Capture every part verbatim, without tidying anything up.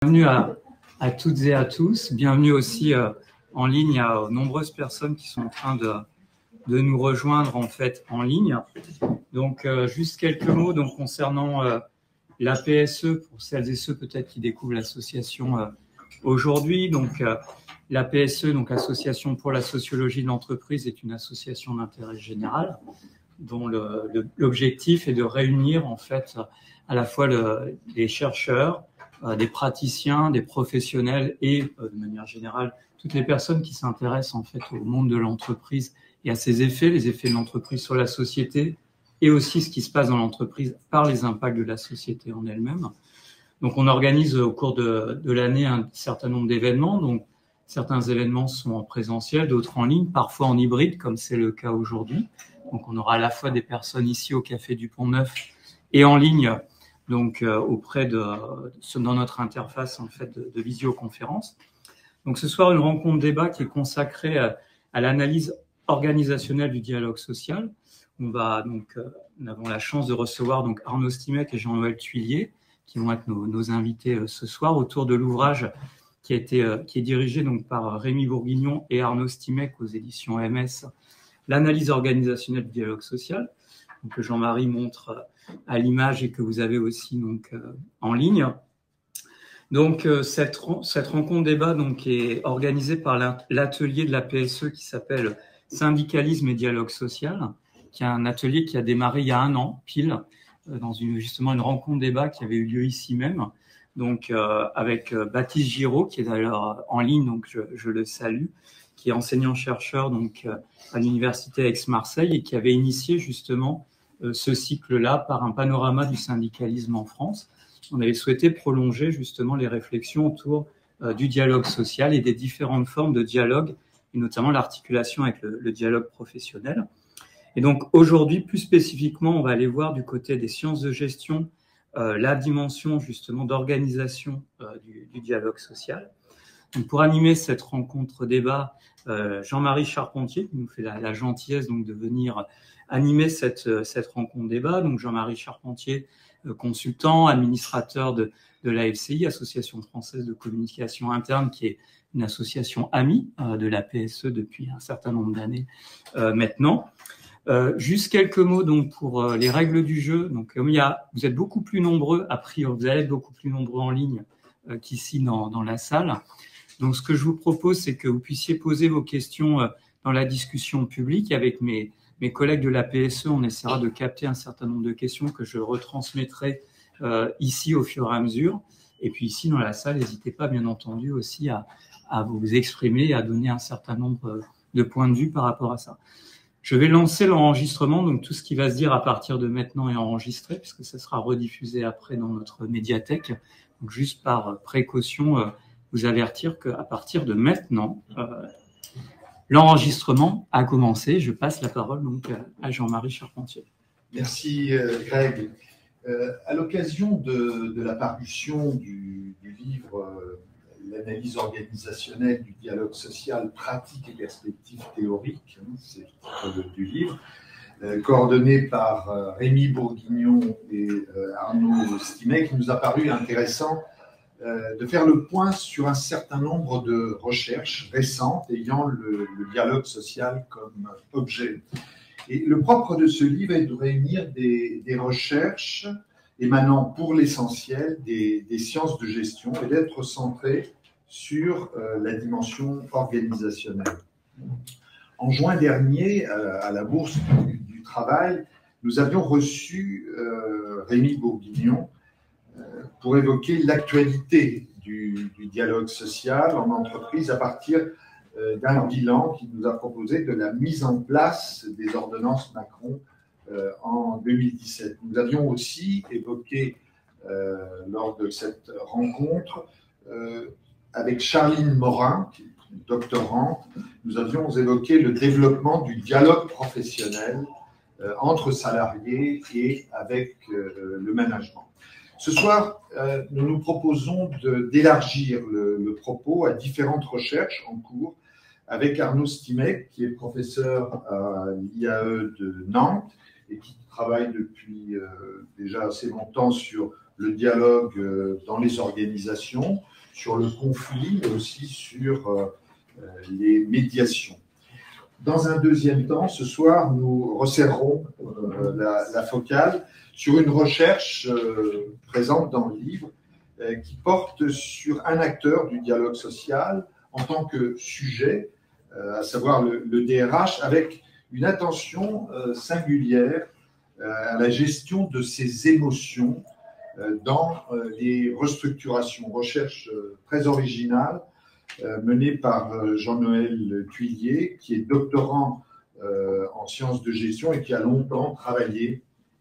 Bienvenue à, à toutes et à tous. Bienvenue aussi euh, en ligne. Il y a euh, nombreuses personnes qui sont en train de, de nous rejoindre en fait en ligne. Donc, euh, juste quelques mots donc, concernant euh, l'A P S E pour celles et ceux peut-être qui découvrent l'association euh, aujourd'hui. Donc, euh, l'A P S E, donc Association pour la sociologie de l'entreprise, est une association d'intérêt général dont le, le, l'objectif est de réunir en fait à la fois le, les chercheurs, euh, des praticiens, des professionnels et euh, de manière générale toutes les personnes qui s'intéressent en fait au monde de l'entreprise et à ses effets, les effets de l'entreprise sur la société et aussi ce qui se passe dans l'entreprise par les impacts de la société en elle-même. Donc on organise au cours de, de l'année un certain nombre d'événements. Donc certains événements sont en présentiel, d'autres en ligne, parfois en hybride comme c'est le cas aujourd'hui. Donc on aura à la fois des personnes ici au Café du Pont-Neuf et en ligne, donc euh, auprès de, dans notre interface en fait de, de visioconférence. Donc ce soir, une rencontre débat qui est consacrée à, à l'analyse organisationnelle du dialogue social. On va donc, euh, nous avons la chance de recevoir donc Arnaud Stymec et Jean-Noël Thuillier, qui vont être nos, nos invités euh, ce soir autour de l'ouvrage qui a été euh, qui est dirigé donc par Rémi Bourguignon et Arnaud Stymec aux éditions M S. L'analyse organisationnelle du dialogue social, donc, que Jean-Marie montre à l'image et que vous avez aussi donc, euh, en ligne. Donc, euh, cette, cette rencontre débat donc, est organisée par l'atelier de l'A P S E qui s'appelle Syndicalisme et dialogue social, qui est un atelier qui a démarré il y a un an, pile, euh, dans une, justement une rencontre débat qui avait eu lieu ici même, donc euh, avec euh, Baptiste Giraud, qui est d'ailleurs en ligne, donc je, je le salue, qui est enseignant-chercheur donc euh, à l'université Aix-Marseille et qui avait initié justement euh, ce cycle-là par un panorama du syndicalisme en France. On avait souhaité prolonger justement les réflexions autour euh, du dialogue social et des différentes formes de dialogue, et notamment l'articulation avec le, le dialogue professionnel. Et donc aujourd'hui, plus spécifiquement, on va aller voir du côté des sciences de gestion euh, la dimension justement d'organisation euh, du, du dialogue social. Donc pour animer cette rencontre débat, euh, Jean-Marie Charpentier qui nous fait la, la gentillesse donc de venir animer cette, cette rencontre débat. Donc Jean-Marie Charpentier, euh, consultant, administrateur de, de l'A F C I, Association française de communication interne, qui est une association amie euh, de l'A P S E depuis un certain nombre d'années euh, maintenant. Euh, juste quelques mots donc pour euh, les règles du jeu. Donc comme il y a, vous êtes beaucoup plus nombreux, a priori, vous allez être beaucoup plus nombreux en ligne euh, qu'ici dans, dans la salle. Donc, ce que je vous propose, c'est que vous puissiez poser vos questions dans la discussion publique. Avec mes, mes collègues de l'A P S E, on essaiera de capter un certain nombre de questions que je retransmettrai euh, ici au fur et à mesure. Et puis ici, dans la salle, n'hésitez pas, bien entendu, aussi à, à vous exprimer et à donner un certain nombre de points de vue par rapport à ça. Je vais lancer l'enregistrement, donc tout ce qui va se dire à partir de maintenant est enregistré, puisque ça sera rediffusé après dans notre médiathèque. Donc, juste par précaution, euh, vous avertir qu'à partir de maintenant, euh, l'enregistrement a commencé. Je passe la parole donc à Jean-Marie Charpentier. Merci euh, Greg. Euh, à l'occasion de, de la parution du, du livre euh, L'analyse organisationnelle du dialogue social, pratique et perspectives théoriques, hein, c'est le titre du livre, euh, coordonné par euh, Rémi Bourguignon et euh, Arnaud Stymec, il nous a paru intéressant de faire le point sur un certain nombre de recherches récentes ayant le, le dialogue social comme objet. Et le propre de ce livre est de réunir des, des recherches émanant pour l'essentiel des, des sciences de gestion et d'être centré sur euh, la dimension organisationnelle. En juin dernier, euh, à la Bourse du, du Travail, nous avions reçu euh, Rémi Bourguignon pour évoquer l'actualité du, du dialogue social en entreprise à partir euh, d'un bilan qu'il nous a proposé de la mise en place des ordonnances Macron euh, en deux mille dix-sept. Nous avions aussi évoqué euh, lors de cette rencontre euh, avec Charline Morin, qui est une doctorante, nous avions évoqué le développement du dialogue professionnel euh, entre salariés et avec euh, le management. Ce soir, euh, nous nous proposons d'élargir le, le propos à différentes recherches en cours avec Arnaud Stymec, qui est professeur à l'I A E de Nantes et qui travaille depuis euh, déjà assez longtemps sur le dialogue dans les organisations, sur le conflit, mais aussi sur les médiations. Dans un deuxième temps, ce soir, nous resserrerons la, la focale sur une recherche présente dans le livre qui porte sur un acteur du dialogue social en tant que sujet, à savoir le, le D R H, avec une attention singulière à la gestion de ses émotions dans les restructurations. Recherche très originale menée par Jean-Noël Thuillier, qui est doctorant en sciences de gestion et qui a longtemps travaillé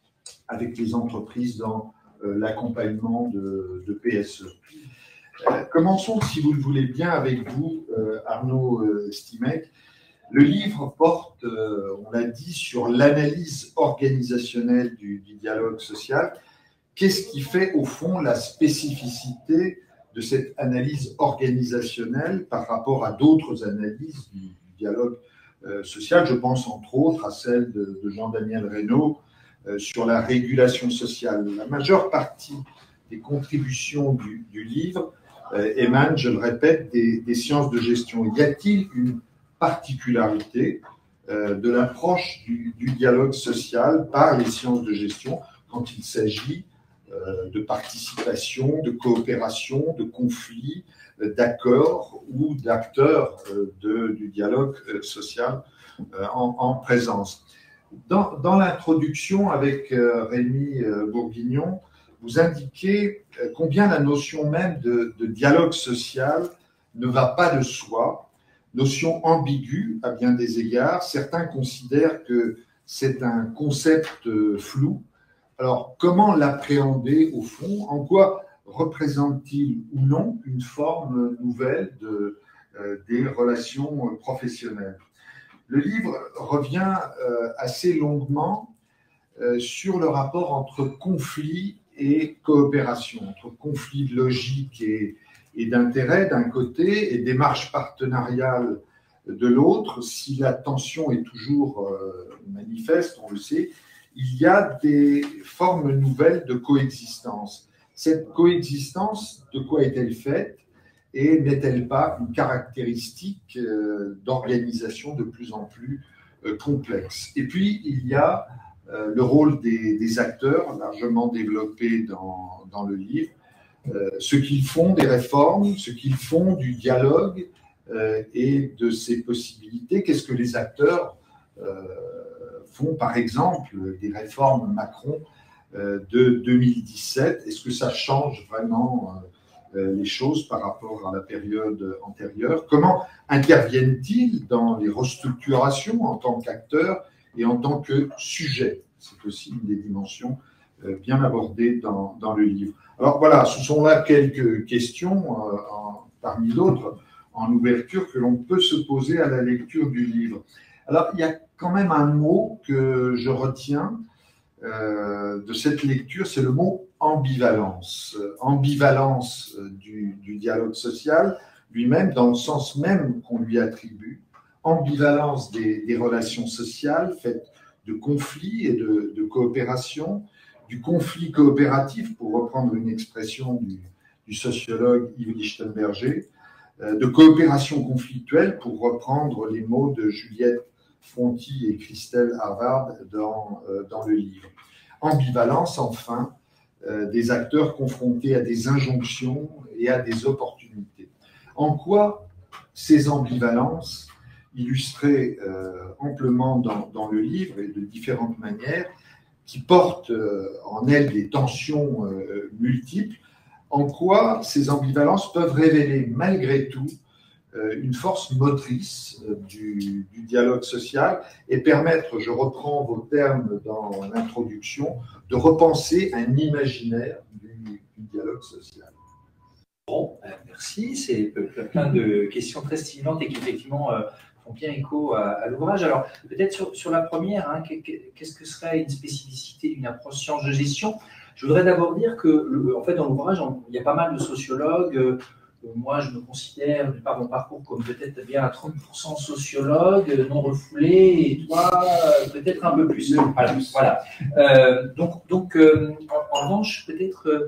avec les entreprises dans l'accompagnement de, de P S E. Commençons, si vous le voulez bien, avec vous, Arnaud Stymec. Le livre porte, on l'a dit, sur l'analyse organisationnelle du, du dialogue social. Qu'est-ce qui fait, au fond, la spécificité de cette analyse organisationnelle par rapport à d'autres analyses du, du dialogue euh, social? Je pense, entre autres, à celle de, de Jean-Daniel Reynaud euh, sur la régulation sociale. La majeure partie des contributions du, du livre euh, émanent, je le répète, des, des sciences de gestion. Y a-t-il une particularité euh, de l'approche du, du dialogue social par les sciences de gestion quand il s'agit euh, de participation, de coopération, de conflit, euh, d'accords ou d'acteurs euh, de, du dialogue euh, social euh, en, en présence? Dans, dans l'introduction avec euh, Rémi euh, Bourguignon, vous indiquez euh, combien la notion même de, de dialogue social ne va pas de soi, notion ambiguë à bien des égards. Certains considèrent que c'est un concept flou. Alors, comment l'appréhender au fond? En quoi représente-t-il ou non une forme nouvelle de, euh, des relations professionnelles? Le livre revient euh, assez longuement euh, sur le rapport entre conflit et coopération, entre conflit de logique et et d'intérêt d'un côté et démarche partenariale de l'autre. Si la tension est toujours euh, manifeste, on le sait, il y a des formes nouvelles de coexistence. Cette coexistence, de quoi est-elle faite et n'est-elle pas une caractéristique euh, d'organisation de plus en plus euh, complexe? Et puis, il y a euh, le rôle des, des acteurs, largement développé dans, dans le livre, Euh, ce qu'ils font des réformes, ce qu'ils font du dialogue euh, et de ses possibilités. Qu'est-ce que les acteurs euh, font, par exemple, des réformes Macron euh, de deux mille dix-sept? Est-ce que ça change vraiment euh, les choses par rapport à la période antérieure? Comment interviennent-ils dans les restructurations en tant qu'acteurs et en tant que sujet? C'est aussi une des dimensions euh, bien abordées dans, dans le livre. Alors voilà, ce sont là quelques questions, euh, en, parmi d'autres, en ouverture, que l'on peut se poser à la lecture du livre. Alors, il y a quand même un mot que je retiens euh, de cette lecture, c'est le mot ambivalence. Euh, ambivalence du, du dialogue social lui-même, dans le sens même qu'on lui attribue. Ambivalence des, des relations sociales faites de conflits et de, de coopération, du conflit coopératif, pour reprendre une expression du, du sociologue Yves Lichtenberger, euh, de coopération conflictuelle, pour reprendre les mots de Juliette Fronti et Christelle Harvard dans, euh, dans le livre. Ambivalence, enfin, euh, des acteurs confrontés à des injonctions et à des opportunités. En quoi ces ambivalences, illustrées euh, amplement dans, dans le livre et de différentes manières, qui portent en elles des tensions euh, multiples, en quoi ces ambivalences peuvent révéler malgré tout euh, une force motrice euh, du, du dialogue social et permettre, je reprends vos termes dans l'introduction, de repenser un imaginaire du, du dialogue social. Bon, merci, c'est plein de questions très stimulantes et qui effectivement euh, font bien écho à, à l'ouvrage. Alors, peut-être sur, sur la première, hein, qu'est-ce que serait une spécificité d'une approche science de gestion? Je voudrais d'abord dire que, le, en fait, dans l'ouvrage, il y a pas mal de sociologues, moi, je me considère, par mon parcours, comme peut-être bien à trente pour cent sociologue, non refoulé, et toi, peut-être un peu plus. Voilà. voilà. Euh, donc, donc euh, en, en revanche, peut-être, euh,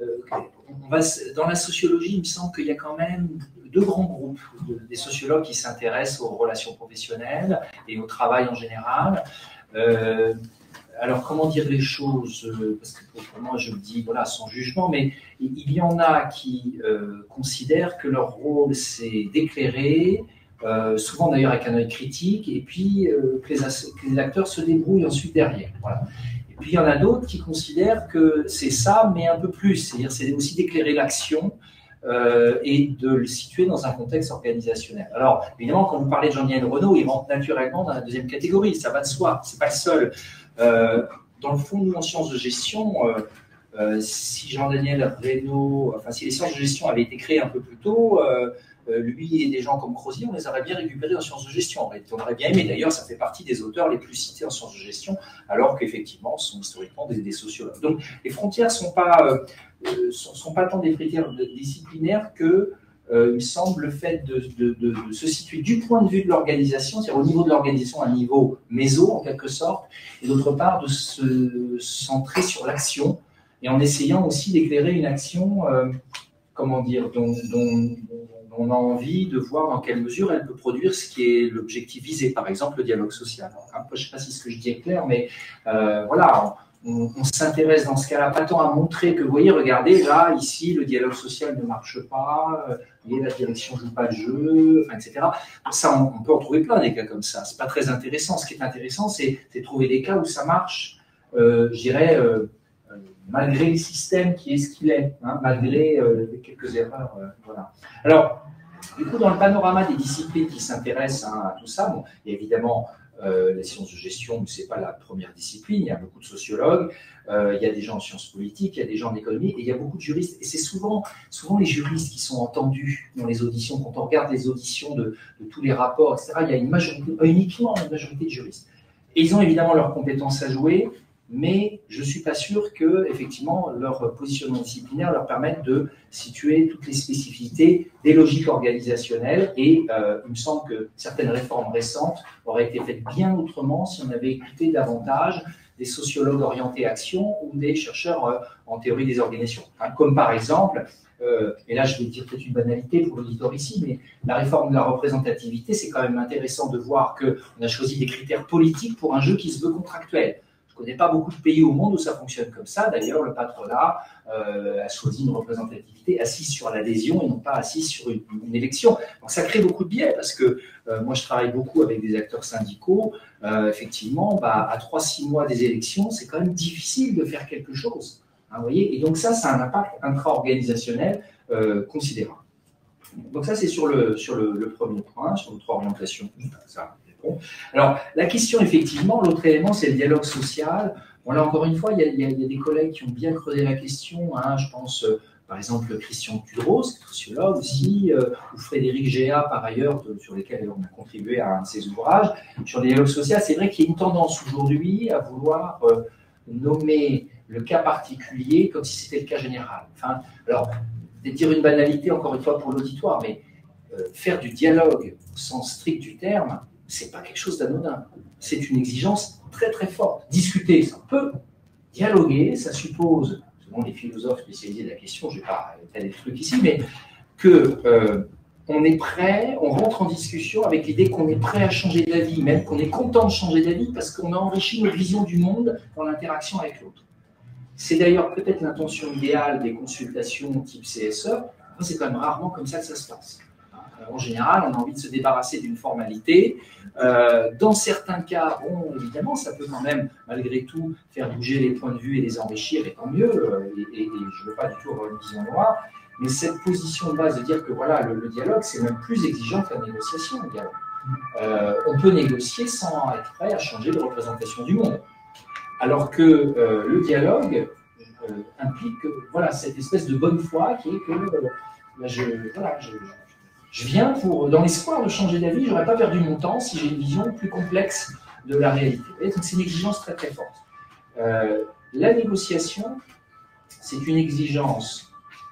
on va, dans la sociologie, il me semble qu'il y a quand même deux grands groupes de, des sociologues qui s'intéressent aux relations professionnelles et au travail en général. Euh, alors, comment dire les choses? Parce que pour moi, je le dis voilà, sans jugement, mais il y en a qui euh, considèrent que leur rôle, c'est d'éclairer, euh, souvent d'ailleurs avec un œil critique, et puis euh, que, les, que les acteurs se débrouillent ensuite derrière. Voilà. Et puis, il y en a d'autres qui considèrent que c'est ça, mais un peu plus. C'est-à-dire, c'est aussi d'éclairer l'action euh, et de le situer dans un contexte organisationnel. Alors, évidemment, quand vous parlez de Jean-Yann Renaud, il rentre naturellement dans la deuxième catégorie. Ça va de soi. C'est pas le seul. Euh, dans le fond, nous, en sciences de gestion, euh, euh, si Jean-Daniel Reynaud, enfin, si les sciences de gestion avaient été créées un peu plus tôt, euh, euh, lui et des gens comme Crozier, on les aurait bien récupérés en sciences de gestion. On aurait bien aimé. D'ailleurs, ça fait partie des auteurs les plus cités en sciences de gestion, alors qu'effectivement, ce sont historiquement des, des sociologues. Donc, les frontières ne sont pas, euh, sont, sont pas tant des critères disciplinaires que Euh, il me semble le fait de, de, de, de se situer du point de vue de l'organisation, c'est-à-dire au niveau de l'organisation, à un niveau méso en quelque sorte, et d'autre part de se centrer sur l'action, et en essayant aussi d'éclairer une action, euh, comment dire, dont, dont, dont on a envie de voir dans quelle mesure elle peut produire ce qui est l'objectif visé, par exemple le dialogue social. Alors, je ne sais pas si ce que je dis est clair, mais euh, voilà, on, on s'intéresse dans ce cas-là pas tant à montrer que, vous voyez, regardez, là, ici, le dialogue social ne marche pas, euh, vous voyez, la direction ne joue pas le jeu, enfin, et cetera. Ça, on, on peut en trouver plein des cas comme ça. Ce n'est pas très intéressant. Ce qui est intéressant, c'est de trouver des cas où ça marche, euh, je dirais, euh, euh, malgré le système qui est ce qu'il est, hein, malgré euh, quelques erreurs. Euh, voilà. Alors, du coup, dans le panorama des disciplines qui s'intéressent hein, à tout ça, bon, il y a évidemment Euh, les sciences de gestion, mais ce n'est pas la première discipline, il y a beaucoup de sociologues, euh, il y a des gens en sciences politiques, il y a des gens en économie, et il y a beaucoup de juristes. Et c'est souvent, souvent les juristes qui sont entendus dans les auditions. Quand on regarde les auditions de, de tous les rapports, et cetera, il y a une majorité, uniquement une majorité de juristes. Et ils ont évidemment leurs compétences à jouer, mais je ne suis pas sûr que, effectivement, leur positionnement disciplinaire leur permette de situer toutes les spécificités des logiques organisationnelles. Et euh, il me semble que certaines réformes récentes auraient été faites bien autrement si on avait écouté davantage des sociologues orientés action ou des chercheurs euh, en théorie des organisations. Hein, comme par exemple, euh, et là je vais dire peut-être une banalité pour l'auditoire ici, mais la réforme de la représentativité, c'est quand même intéressant de voir qu'on a choisi des critères politiques pour un jeu qui se veut contractuel. Je ne connais pas beaucoup de pays au monde où ça fonctionne comme ça. D'ailleurs, le patronat euh, a choisi une représentativité assise sur l'adhésion et non pas assise sur une, une élection. Donc ça crée beaucoup de biais parce que euh, moi, je travaille beaucoup avec des acteurs syndicaux. Euh, effectivement, bah, à trois six mois des élections, c'est quand même difficile de faire quelque chose. Hein, vous voyez, et donc ça, ça a un impact intra-organisationnel euh, considérable. Donc ça, c'est sur le, sur le, le premier point, sur notre orientation. Ça. Bon. Alors, la question, effectivement, l'autre élément, c'est le dialogue social. Bon, là, encore une fois, il y a, il y a, il y a des collègues qui ont bien creusé la question. Hein, je pense, euh, par exemple, Christian Kudros, sociologue aussi, euh, ou Frédéric Géa, par ailleurs, de, sur lesquels on a contribué à un de ses ouvrages. Sur le dialogue social, c'est vrai qu'il y a une tendance aujourd'hui à vouloir euh, nommer le cas particulier comme si c'était le cas général. Enfin, alors, de dire une banalité, encore une fois, pour l'auditoire, mais euh, faire du dialogue au sens strict du terme, c'est pas quelque chose d'anodin. C'est une exigence très très forte. Discuter, ça peut. Dialoguer, ça suppose, selon les philosophes spécialisés de la question, je ne vais pas faire des trucs ici, mais que euh, on est prêt, on rentre en discussion avec l'idée qu'on est prêt à changer d'avis, même qu'on est content de changer d'avis parce qu'on a enrichi notre vision du monde dans l'interaction avec l'autre. C'est d'ailleurs peut-être l'intention idéale des consultations type C S E, mais c'est quand même rarement comme ça que ça se passe. En général, on a envie de se débarrasser d'une formalité. Euh, dans certains cas, bon, évidemment, ça peut quand même, malgré tout, faire bouger les points de vue et les enrichir, et tant mieux. Et, et, et je ne veux pas du tout avoir une vision noire. Mais cette position de base de dire que voilà, le, le dialogue, c'est même plus exigeant que la négociation. Le dialogue. Euh, on peut négocier sans être prêt à changer de représentation du monde. Alors que euh, le dialogue euh, implique que, voilà, cette espèce de bonne foi qui est que euh, là, je, voilà, je, Je viens pour, dans l'espoir de changer d'avis, je n'aurais pas perdu mon temps si j'ai une vision plus complexe de la réalité. Et donc c'est une exigence très très forte. Euh, la négociation, c'est une exigence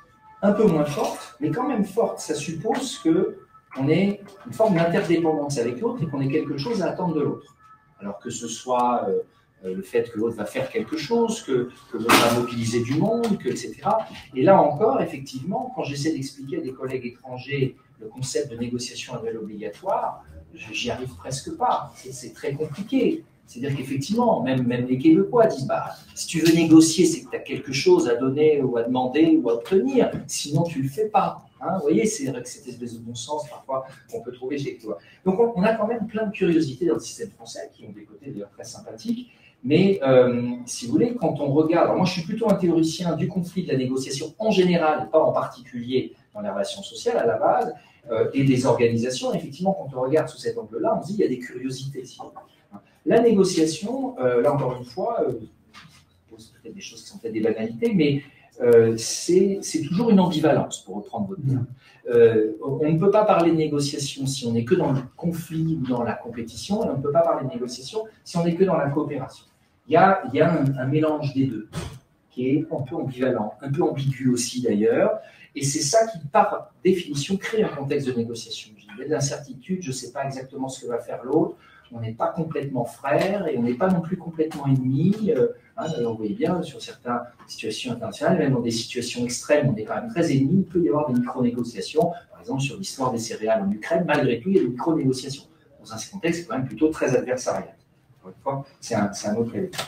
un peu moins forte, mais quand même forte. Ça suppose qu'on ait une forme d'interdépendance avec l'autre et qu'on ait quelque chose à attendre de l'autre. Alors que ce soit euh, le fait que l'autre va faire quelque chose, que, que l'autre va mobiliser du monde, que, et cetera. Et là encore, effectivement, quand j'essaie d'expliquer à des collègues étrangers le concept de négociation annuelle obligatoire, j'y arrive presque pas. C'est très compliqué. C'est-à-dire qu'effectivement, même, même les Québécois disent bah, si tu veux négocier, c'est que tu as quelque chose à donner ou à demander ou à obtenir, sinon tu ne le fais pas. Hein, vous voyez, c'est vrai que cette espèce de bon sens parfois qu'on peut trouver chez toi. Donc on, on a quand même plein de curiosités dans le système français, qui ont des côtés d'ailleurs très sympathiques. Mais euh, si vous voulez, quand on regarde, alors moi je suis plutôt un théoricien du conflit, de la négociation en général, et pas en particulier dans les relations sociales à la base, euh, et des organisations, effectivement, quand on regarde sous cet angle-là, on se dit qu'il y a des curiosités. Si la négociation, euh, là encore une fois, euh, c'est peut-être des choses qui sont peut-être des banalités, mais euh, c'est toujours une ambivalence, pour reprendre votre terme. Euh, on ne peut pas parler de négociation si on n'est que dans le conflit ou dans la compétition, et on ne peut pas parler de négociation si on n'est que dans la coopération. Il y a, il y a un, un mélange des deux, qui est un peu ambivalent, un peu ambigu aussi d'ailleurs, et c'est ça qui, par définition, crée un contexte de négociation. Il y a de l'incertitude, je ne sais pas exactement ce que va faire l'autre, on n'est pas complètement frères et on n'est pas non plus complètement ennemis. Euh, hein, vous voyez bien, sur certaines situations internationales, même dans des situations extrêmes, on est quand même très ennemis. Il peut y avoir des micro-négociations. Par exemple, sur l'histoire des céréales en Ukraine, malgré tout, il y a des micro-négociations. Dans un contexte, c'est quand même plutôt très adversarial. Encore une fois, c'est un, un autre élément.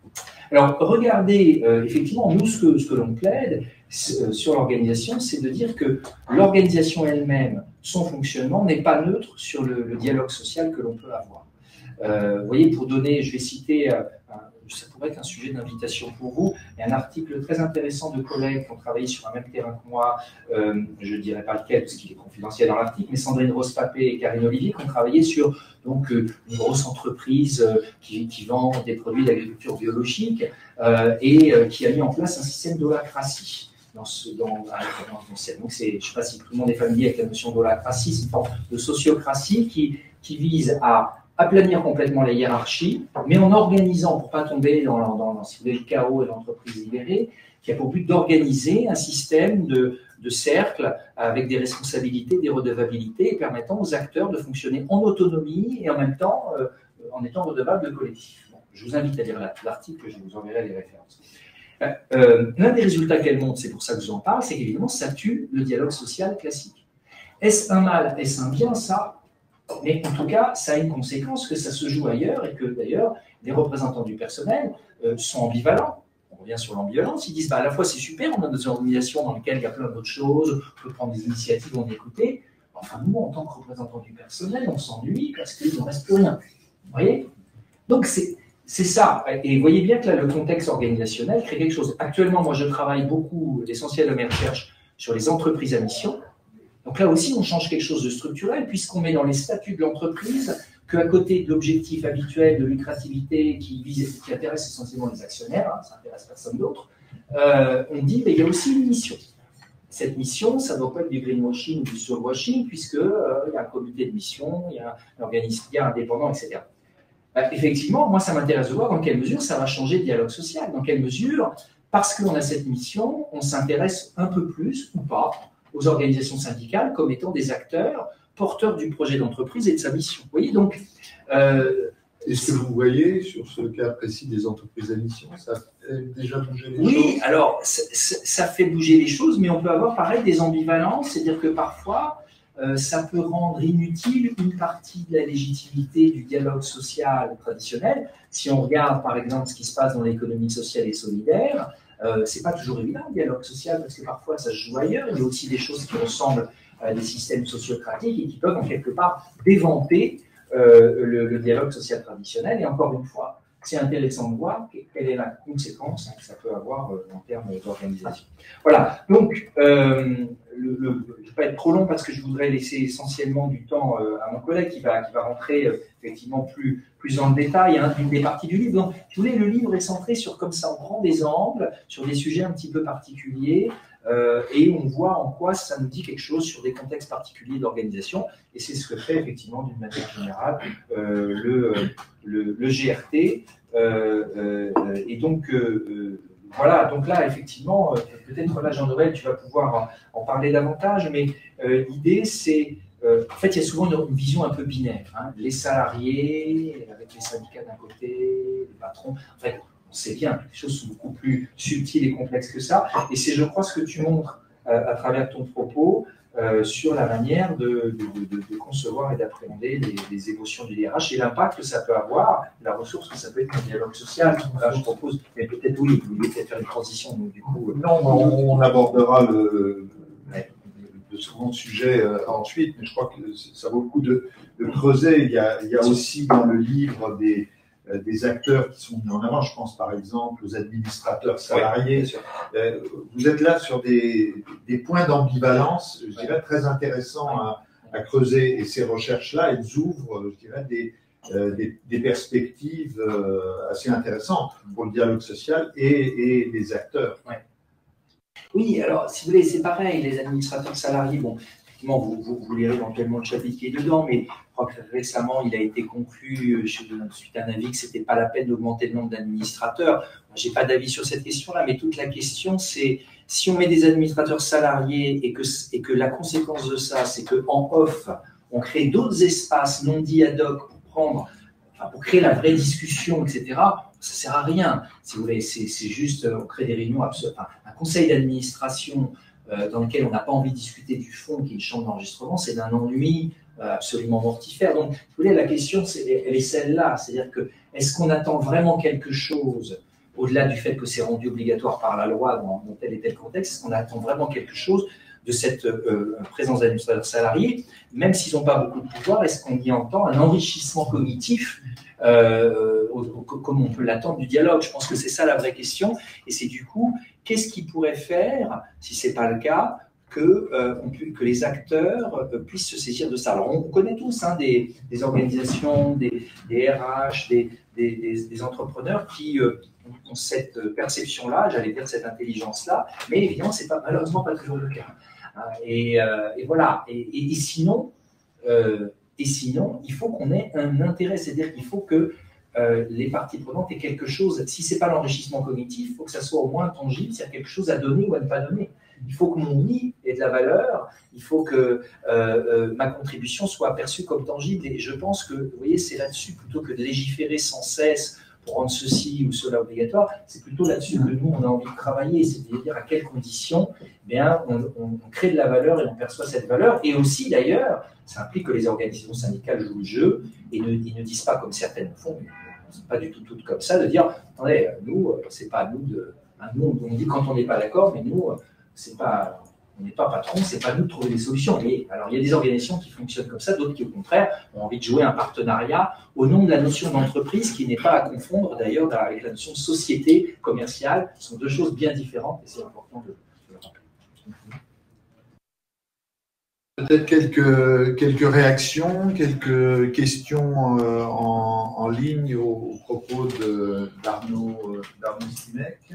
Alors, regardez, euh, effectivement, nous, ce que, ce que l'on plaide euh, sur l'organisation, c'est de dire que l'organisation elle-même, son fonctionnement, n'est pas neutre sur le, le dialogue social que l'on peut avoir. Euh, vous voyez, pour donner, je vais citer, euh, un, ça pourrait être un sujet d'invitation pour vous, il y a un article très intéressant de collègues qui ont travaillé sur un même terrain que moi, euh, je ne dirai pas lequel parce qu'il est confidentiel dans l'article, mais Sandrine Rose-Papé et Karine Olivier qui ont travaillé sur donc, euh, une grosse entreprise euh, qui, qui vend des produits d'agriculture biologique euh, et euh, qui a mis en place un système d'holacratie. Dans ce, dans, dans, dans cette, donc je ne sais pas si tout le monde est familier avec la notion d'holacratie, c'est une forme de sociocratie qui, qui vise à aplanir complètement la hiérarchie, mais en organisant, pour ne pas tomber dans, dans, dans si vous voulez, le chaos et l'entreprise libérée, qui a pour but d'organiser un système de, de cercle avec des responsabilités, des redevabilités, et permettant aux acteurs de fonctionner en autonomie et en même temps euh, en étant redevables de collectif. Bon, je vous invite à lire l'article, je vous enverrai les références. Euh, L'un des résultats qu'elle montre, c'est pour ça que je vous en parle, c'est qu'évidemment, ça tue le dialogue social classique. Est-ce un mal, est-ce un bien, ça? Mais en tout cas, ça a une conséquence que ça se joue ailleurs et que d'ailleurs, les représentants du personnel euh, sont ambivalents. On revient sur l'ambivalence, ils disent bah, à la fois c'est super, on a des organisations dans lesquelles il y a plein d'autres choses, on peut prendre des initiatives, on écouter. Enfin, nous, en tant que représentants du personnel, on s'ennuie parce qu'il ne reste plus rien. Vous voyez? Donc, c'est. C'est ça. Et vous voyez bien que là, le contexte organisationnel crée quelque chose. Actuellement, moi, je travaille beaucoup, l'essentiel de mes recherches, sur les entreprises à mission. Donc là aussi, on change quelque chose de structurel, puisqu'on met dans les statuts de l'entreprise qu'à côté de l'objectif habituel de lucrativité qui, vise, qui intéresse essentiellement les actionnaires, hein, ça n'intéresse personne d'autre, euh, on dit qu'il y a aussi une mission. Cette mission, ça ne doit pas être du greenwashing ou du soulwashing, puisqu'il euh, y a un comité de mission, il y a un organisme indépendant, et cetera. Effectivement, moi, ça m'intéresse de voir dans quelle mesure ça va changer le dialogue social, dans quelle mesure, parce qu'on a cette mission, on s'intéresse un peu plus ou pas aux organisations syndicales comme étant des acteurs porteurs du projet d'entreprise et de sa mission. Vous voyez, donc... Euh, Est-ce que vous voyez, sur ce cas précis des entreprises à mission, ça fait déjà bouger les oui, choses? Oui, alors, ça, ça fait bouger les choses, mais on peut avoir, pareil, des ambivalences, c'est-à-dire que parfois... Euh, ça peut rendre inutile une partie de la légitimité du dialogue social traditionnel. Si on regarde, par exemple, ce qui se passe dans l'économie sociale et solidaire, euh, ce n'est pas toujours évident, le dialogue social, parce que parfois, ça se joue ailleurs. Il y a aussi des choses qui ressemblent à des systèmes sociocratiques et qui peuvent, en quelque part, dévanter euh, le, le dialogue social traditionnel. Et encore une fois, c'est intéressant de voir quelle est la conséquence que ça peut avoir euh, en termes d'organisation. Voilà, donc, euh, le, le, je ne vais pas être trop long parce que je voudrais laisser essentiellement du temps euh, à mon collègue qui va, qui va rentrer euh, effectivement plus, plus dans le détail, hein, une des parties du livre. Donc, je voulais, le livre est centré sur, comme ça, on prend des angles, sur des sujets un petit peu particuliers, euh, et on voit en quoi ça nous dit quelque chose sur des contextes particuliers d'organisation, et c'est ce que fait effectivement d'une manière générale euh, le, le, le G R T. Euh, euh, et donc, euh, voilà, donc là, effectivement, euh, peut-être là, Jean-Noël, tu vas pouvoir en parler davantage, mais euh, l'idée, c'est, euh, en fait, il y a souvent une, une vision un peu binaire. Hein, les salariés, avec les syndicats d'un côté, les patrons, en fait, on sait bien que les choses sont beaucoup plus subtiles et complexes que ça, et c'est, je crois, ce que tu montres euh, à travers ton propos, Euh, sur la manière de, de, de, de concevoir et d'appréhender les, les émotions du D R H et l'impact que ça peut avoir, la ressource que ça peut être dans le dialogue social. Là, je propose, mais peut-être oui, vous voulez peut-être faire une transition. Donc, du coup, non, on, on abordera le, le second sujet euh, ensuite, mais je crois que ça vaut le coup de, de creuser. Il y, a, il y a aussi dans le livre des, des acteurs qui sont mis en avant. Je pense par exemple aux administrateurs salariés. Oui, euh, vous êtes là sur des, des points d'ambivalence, je dirais, très intéressants à, à creuser. Et ces recherches-là, elles ouvrent, je dirais, des, euh, des, des perspectives euh, assez intéressantes pour le dialogue social et, et les acteurs. Ouais. Oui, alors, si vous voulez, c'est pareil, les administrateurs salariés, bon, effectivement, vous, vous, vous lirez éventuellement le chapitre qui est dedans, mais je crois que récemment, il a été conclu, suite à un avis, que ce n'était pas la peine d'augmenter le nombre d'administrateurs. Je n'ai pas d'avis sur cette question-là, mais toute la question, c'est si on met des administrateurs salariés et que, et que la conséquence de ça, c'est qu'en off, on crée d'autres espaces non dits ad hoc pour prendre, enfin, pour créer la vraie discussion, et cetera, ça ne sert à rien. Si vous voulez, c'est juste, on crée des réunions absolument. Enfin, un conseil d'administration euh, dans lequel on n'a pas envie de discuter du fond, qui est une chambre d'enregistrement, c'est d'un ennui euh, absolument mortifère. Donc, vous voulez, la question, c'est, elle est celle-là. C'est-à-dire que, est-ce qu'on attend vraiment quelque chose, au-delà du fait que c'est rendu obligatoire par la loi dans, dans tel et tel contexte, est-ce qu'on attend vraiment quelque chose de cette euh, présence d'administrateurs salariés, même s'ils n'ont pas beaucoup de pouvoir, est-ce qu'on y entend un enrichissement cognitif euh, au, au, comme on peut l'attendre du dialogue? Je pense que c'est ça la vraie question, et c'est du coup, qu'est-ce qui pourrait faire, si ce n'est pas le cas, que, euh, on peut, que les acteurs euh, puissent se saisir de ça? Alors, on connaît tous hein, des, des organisations, des, des R H, des, des, des, des entrepreneurs qui euh, ont cette perception-là, j'allais dire cette intelligence-là, mais évidemment, ce n'est pas, malheureusement pas toujours le cas. Et, euh, et voilà. Et, et, et sinon, euh, et sinon, il faut qu'on ait un intérêt, c'est-à-dire qu'il faut que euh, les parties prenantes aient quelque chose. Si c'est pas l'enrichissement cognitif, il faut que ça soit au moins tangible, s'il y a quelque chose à donner ou à ne pas donner. Il faut que mon oui ait de la valeur. Il faut que euh, euh, ma contribution soit perçue comme tangible. Et je pense que, vous voyez, c'est là-dessus plutôt que de légiférer sans cesse pour rendre ceci ou cela obligatoire, c'est plutôt là-dessus que nous, on a envie de travailler, c'est-à-dire à quelles conditions eh bien, on, on crée de la valeur et on perçoit cette valeur. Et aussi, d'ailleurs, ça implique que les organisations syndicales jouent le jeu et ne, ils ne disent pas, comme certaines le font, c'est pas du tout toutes comme ça, de dire, attendez, nous, c'est pas à nous de... Nous, on dit quand on n'est pas d'accord, mais nous, c'est pas... On n'est pas patron, c'est pas nous de trouver des solutions. Et alors, il y a des organisations qui fonctionnent comme ça, d'autres qui, au contraire, ont envie de jouer un partenariat au nom de la notion d'entreprise, qui n'est pas à confondre d'ailleurs avec la notion de société commerciale. Ce sont deux choses bien différentes et c'est important de, de le rappeler. Peut-être quelques, quelques réactions, quelques questions euh, en, en ligne au, au propos d'Arnaud d'Arnaud Stimec.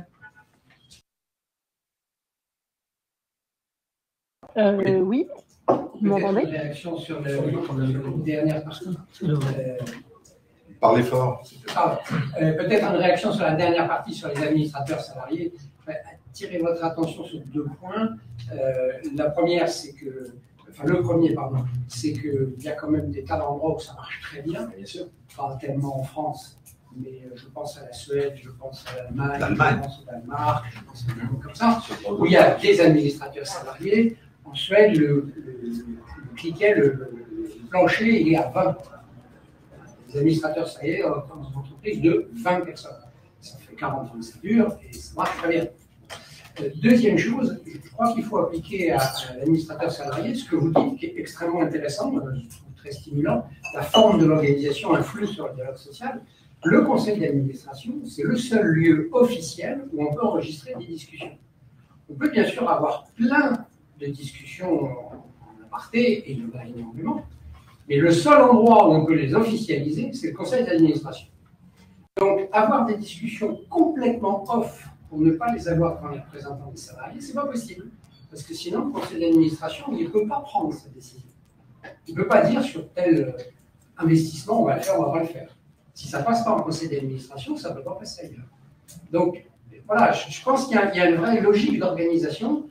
Euh, oui, vous m'entendez? Une réaction sur la dernière partie. Euh, Parlez fort. ah, euh, Peut-être une réaction sur la dernière partie sur les administrateurs salariés. Attirer votre attention sur deux points. Euh, la première, c'est que, enfin le premier, pardon, c'est qu'il y a quand même des tas d'endroits où ça marche très bien, bien sûr, pas tellement en France. Mais je pense à la Suède, je pense à l'Allemagne, je pense au Danemark, je pense à des pays comme ça, où il y a des administrateurs salariés. En Suède, le, le, le cliquet, le, le plancher, il est à vingt. Les administrateurs salariés dans une entreprise de vingt personnes. Ça fait quarante ans que ça dure et ça marche très bien. Euh, deuxième chose, je crois qu'il faut appliquer à, à l'administrateur salarié ce que vous dites, qui est extrêmement intéressant, je trouve très stimulant. La forme de l'organisation influe sur le dialogue social. Le conseil d'administration, c'est le seul lieu officiel où on peut enregistrer des discussions. On peut bien sûr avoir plein de discussions en aparté, et il y en a énormément, mais le seul endroit où on peut les officialiser, c'est le conseil d'administration. Donc, avoir des discussions complètement off pour ne pas les avoir devant les représentants des salariés, c'est pas possible. Parce que sinon, le conseil d'administration, il ne peut pas prendre sa décision. Il ne peut pas dire sur tel investissement, on va le faire, on va pas le faire. Si ça passe par un conseil d'administration, ça ne peut pas passer ailleurs. Donc, voilà, je, je pense qu'il y, y a une vraie logique d'organisation.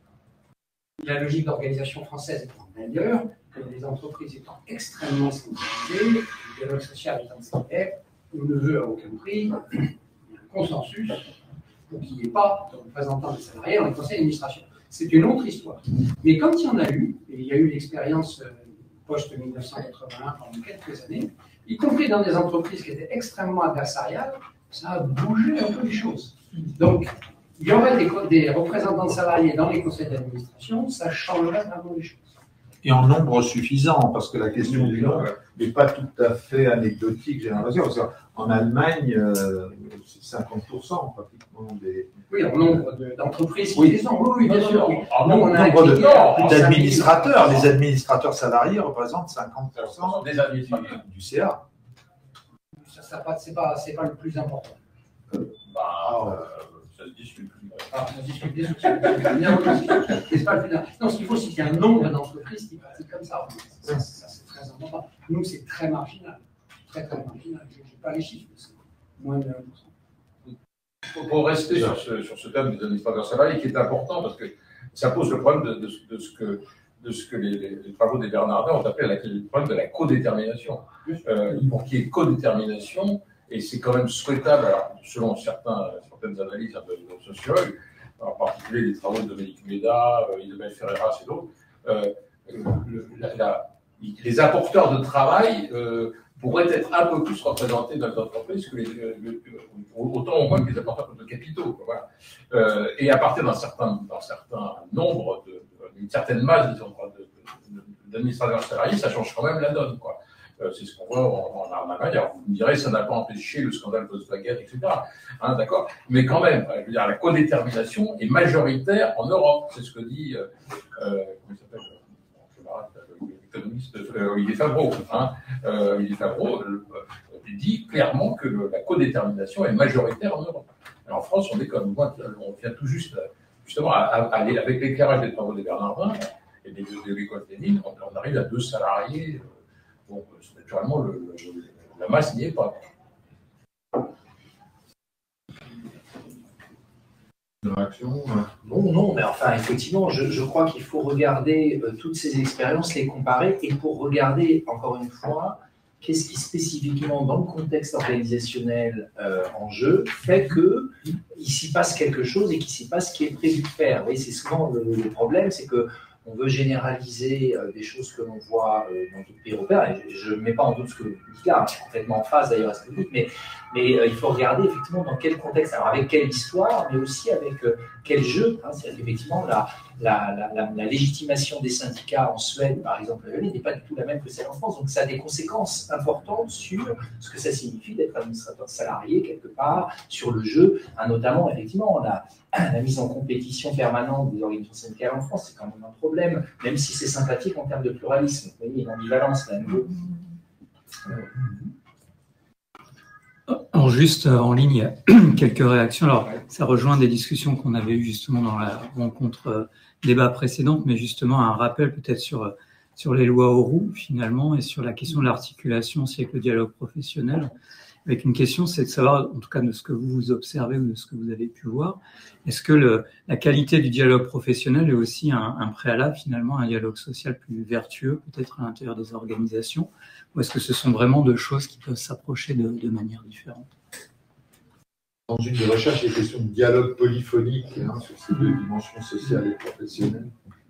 La logique d'organisation française étant d'ailleurs que les entreprises étant extrêmement sensibilisées, le dialogue social étant ce qu'il est, on ne veut à aucun prix, il y a un consensus pour qu'il n'y ait pas de représentants des salariés dans les conseils d'administration. C'est une autre histoire. Mais quand il y en a eu, et il y a eu l'expérience euh, post-mille neuf cent quatre-vingt-un pendant quelques années, y compris dans des entreprises qui étaient extrêmement adversariales, ça a bougé un peu les choses. Donc, il y aurait des, des représentants de salariés dans les conseils d'administration, ça changerait vraiment les choses. Et en nombre suffisant, parce que la question du nombre n'est pas tout à fait anecdotique, j'ai l'impression. Parce qu'en Allemagne, euh, c'est cinquante pour cent pratiquement des. Oui, en nombre d'entreprises qui oui. les ont. Oui, oui, bien sûr. En nombre d'administrateurs. Les administrateurs salariés représentent cinquante pour cent des administrateurs du C A. Ça, ça pas, c'est pas, c'est pas le plus important. Euh, bah, euh, ça se discute. Alors, ça se discute des outils. C'est pas le plus important. Non, ce qu'il faut, c'est qu'il y ait un nombre d'entreprises qui pratiquent comme ça. Ça, ça c'est très important. Nous, c'est très marginal. Très, très marginal. Je n'ai pas les chiffres, c'est moins de un pour cent. Pour rester sur ce, sur ce thème des administrateurs salariés, qui est important parce que ça pose le problème de, de, de ce que, de ce que les, les, les travaux des Bernardins ont appelé la, le problème de la codétermination. Euh, pour qu'il y ait codétermination, et c'est quand même souhaitable, alors, selon certains, certaines analyses de, de sociologues, en particulier les travaux de Dominique Méda, euh, Isabelle Ferreira et d'autres, euh, le, la, la, les apporteurs de travail euh, pourraient être un peu plus représentés dans les entreprises que les, le, autant au moins que les apporteurs de capitaux. Voilà. Euh, et à partir d'un certain, d'un certain nombre, d'une certaine masse d'administrateurs salariés, ça change quand même la donne, quoi. Euh, c'est ce qu'on voit en, en Allemagne. Alors, vous me direz, ça n'a pas empêché le scandale Volkswagen, et cetera. Hein, d'accord. Mais quand même, je veux dire, la codétermination est majoritaire en Europe. C'est ce que dit, euh, euh, comment il s'appelle, l'économiste euh, Olivier Favreau. Hein, euh, Olivier Favreau euh, dit clairement que le, la codétermination est majoritaire en Europe. Alors, en France, on est comme moi, on vient tout juste, justement, à, à aller avec l'éclairage des travaux des Bernardins et des, de l'école des mines, on, on arrive à deux salariés. Donc, naturellement, le, le, la masse n'y est pas. Une réaction euh... Non, non, mais enfin, effectivement, je, je crois qu'il faut regarder euh, toutes ces expériences, les comparer, et pour regarder, encore une fois, qu'est-ce qui spécifiquement, dans le contexte organisationnel euh, en jeu, fait qu'il s'y passe quelque chose et qu'il s'y passe ce qui est prévu de faire. Vous voyez, c'est souvent le, le problème, c'est que on veut généraliser euh, des choses que l'on voit euh, dans d'autres pays européens, et je ne mets pas en doute ce que vous dites là, je suis complètement en phase d'ailleurs à ce que vous dites, mais, mais euh, il faut regarder effectivement dans quel contexte, alors avec quelle histoire, mais aussi avec euh, quel jeu. Hein, c'est-à-dire qu'effectivement, la, la, la, la, la légitimation des syndicats en Suède, par exemple, n'est pas du tout la même que celle en France, donc ça a des conséquences importantes sur ce que ça signifie d'être administrateur salarié quelque part, sur le jeu, hein, notamment, effectivement, la, la mise en compétition permanente des organisations syndicales en France, c'est quand même un problème, même si c'est sympathique en termes de pluralisme. Vous voyez, une ambivalence là, nouveau. Alors juste euh, en ligne, il y a quelques réactions. Alors ça rejoint des discussions qu'on avait eues justement dans la rencontre euh, débat précédente, mais justement un rappel peut-être sur, euh, sur les lois Auroux finalement et sur la question de l'articulation aussi avec le dialogue professionnel. Avec une question, c'est de savoir, en tout cas de ce que vous observez ou de ce que vous avez pu voir, est-ce que le, la qualité du dialogue professionnel est aussi un, un préalable finalement à un dialogue social plus vertueux, peut-être à l'intérieur des organisations, ou est-ce que ce sont vraiment deux choses qui peuvent s'approcher de, de manière différente? Dans une des recherches, il y a question de dialogue polyphonique hein, sur ces deux dimensions sociales et professionnelles.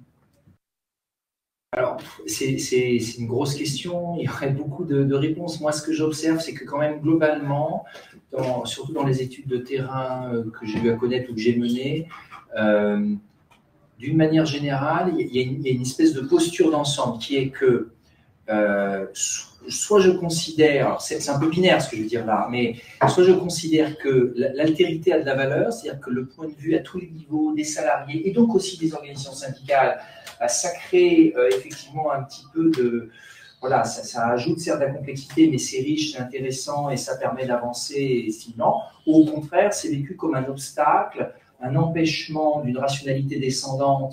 Alors, c'est, c'est, c'est une grosse question, il y aurait beaucoup de, de réponses. Moi, ce que j'observe, c'est que quand même, globalement, dans, surtout dans les études de terrain euh, que j'ai eu à connaître ou que j'ai menées, euh, d'une manière générale, il y, a une, il y a une espèce de posture d'ensemble qui est que euh, soit je considère, alors c'est, c'est un peu binaire ce que je veux dire là, mais soit je considère que l'altérité a de la valeur, c'est-à-dire que le point de vue à tous les niveaux des salariés et donc aussi des organisations syndicales, ça crée euh, effectivement un petit peu de... Voilà, ça, ça ajoute certes de la complexité, mais c'est riche, c'est intéressant et ça permet d'avancer et stimulant. Ou au contraire, c'est vécu comme un obstacle, un empêchement d'une rationalité descendante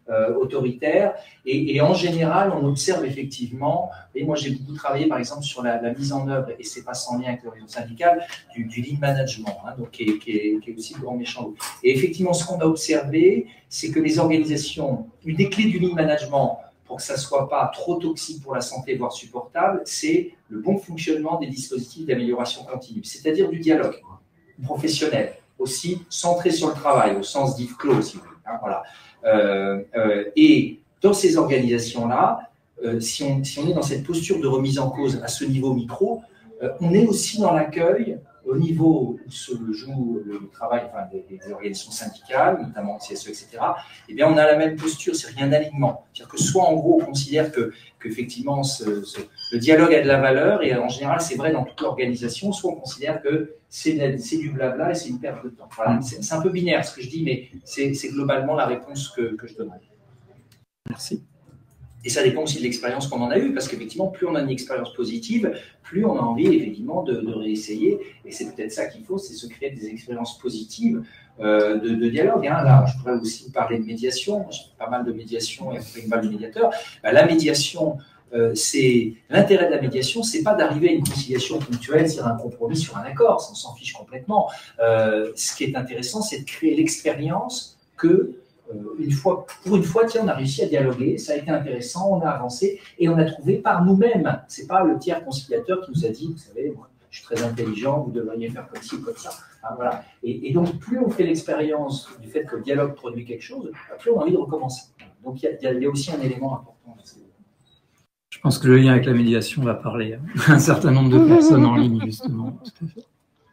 euh, autoritaire. Et, et en général, on observe effectivement, et moi j'ai beaucoup travaillé par exemple sur la, la mise en œuvre, et c'est pas sans lien avec l'horizon syndicale, du, du lean management, hein, donc qui est, qui, est, qui est aussi le grand méchant loup. Et effectivement, ce qu'on a observé, c'est que les organisations, une des clés du lean management, pour que ça ne soit pas trop toxique pour la santé, voire supportable, c'est le bon fonctionnement des dispositifs d'amélioration continue, c'est-à-dire du dialogue professionnel, aussi centré sur le travail, au sens d'Yves Clos, si vous voulez. Hein, voilà. Euh, euh, et dans ces organisations-là, euh, si, on, si on est dans cette posture de remise en cause à ce niveau micro, euh, on est aussi dans l'accueil au niveau où se joue le travail enfin, des, des organisations syndicales, notamment C S E, et cetera, eh bien, on a la même posture, c'est rien d'alignement. C'est-à-dire que soit, en gros, on considère que, qu'effectivement, ce, ce, le dialogue a de la valeur, et en général, c'est vrai dans toute l'organisation, soit on considère que c'est, c'est du blabla et c'est une perte de temps. Voilà. C'est, c'est un peu binaire ce que je dis, mais c'est, c'est globalement la réponse que, que je donne. Merci. Et ça dépend aussi de l'expérience qu'on en a eue, parce qu'effectivement, plus on a une expérience positive, plus on a envie effectivement de, de réessayer. Et c'est peut-être ça qu'il faut, c'est se créer des expériences positives euh, de, de dialogue. Hein. Là, je pourrais aussi parler de médiation. J'ai fait pas mal de médiation et après une balle de médiateur. Ben, la médiation, euh, c'est l'intérêt de la médiation, c'est pas d'arriver à une conciliation ponctuelle sur un compromis, sur un accord. Ça, on s'en fiche complètement. Euh, ce qui est intéressant, c'est de créer l'expérience que Une fois, pour une fois, tiens, on a réussi à dialoguer, ça a été intéressant, on a avancé et on a trouvé par nous-mêmes. Ce n'est pas le tiers conciliateur qui nous a dit, vous savez, moi, je suis très intelligent, vous devriez faire comme ci, comme ça. Hein, voilà. et, et donc, plus on fait l'expérience du fait que le dialogue produit quelque chose, plus on a envie de recommencer. Donc, il y, y, y a aussi un élément important. Je pense que le lien avec la médiation va parler à un certain nombre de personnes en ligne, justement. Tout à fait.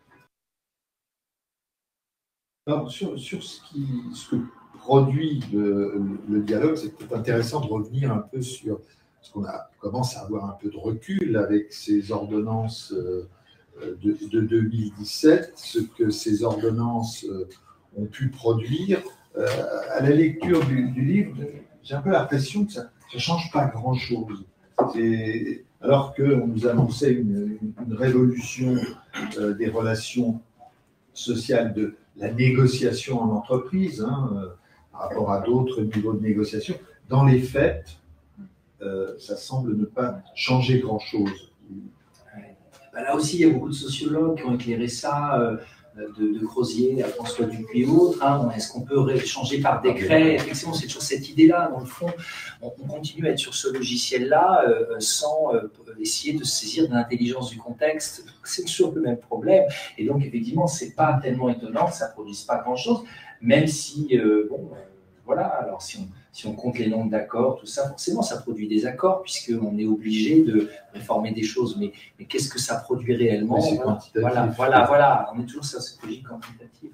Alors, sur, sur ce, qui, ce que produit le, le dialogue, c'est peut-être intéressant de revenir un peu sur ce qu'on a, commence à avoir un peu de recul avec ces ordonnances de, de deux mille dix-sept, ce que ces ordonnances ont pu produire. Euh, à la lecture du, du livre, j'ai un peu l'impression que ça ne change pas grand-chose. C'est, alors qu'on nous annonçait une, une révolution euh, des relations sociales, de la négociation en entreprise, hein, euh, par rapport à d'autres niveaux de négociation, dans les faits, euh, ça semble ne pas changer grand-chose. Ben là aussi, il y a beaucoup de sociologues qui ont éclairé ça, euh, de, de Crozier à François Dupuis et autres. Hein. Est-ce qu'on peut changer par décret? Effectivement, c'est toujours cette idée-là. Dans le fond, on, on continue à être sur ce logiciel-là euh, sans euh, essayer de se saisir de l'intelligence du contexte. C'est toujours le même problème. Et donc, effectivement, ce n'est pas tellement étonnant que ça ne produise pas grand-chose, même si, euh, bon, euh, voilà, alors si on, si on compte les nombres d'accords, tout ça, forcément, ça produit des accords, puisqu'on est obligé de réformer des choses. Mais, mais qu'est-ce que ça produit réellement? Mais c'est voilà, quantitatif. Voilà, voilà, voilà, on est toujours sur cette logique quantitative.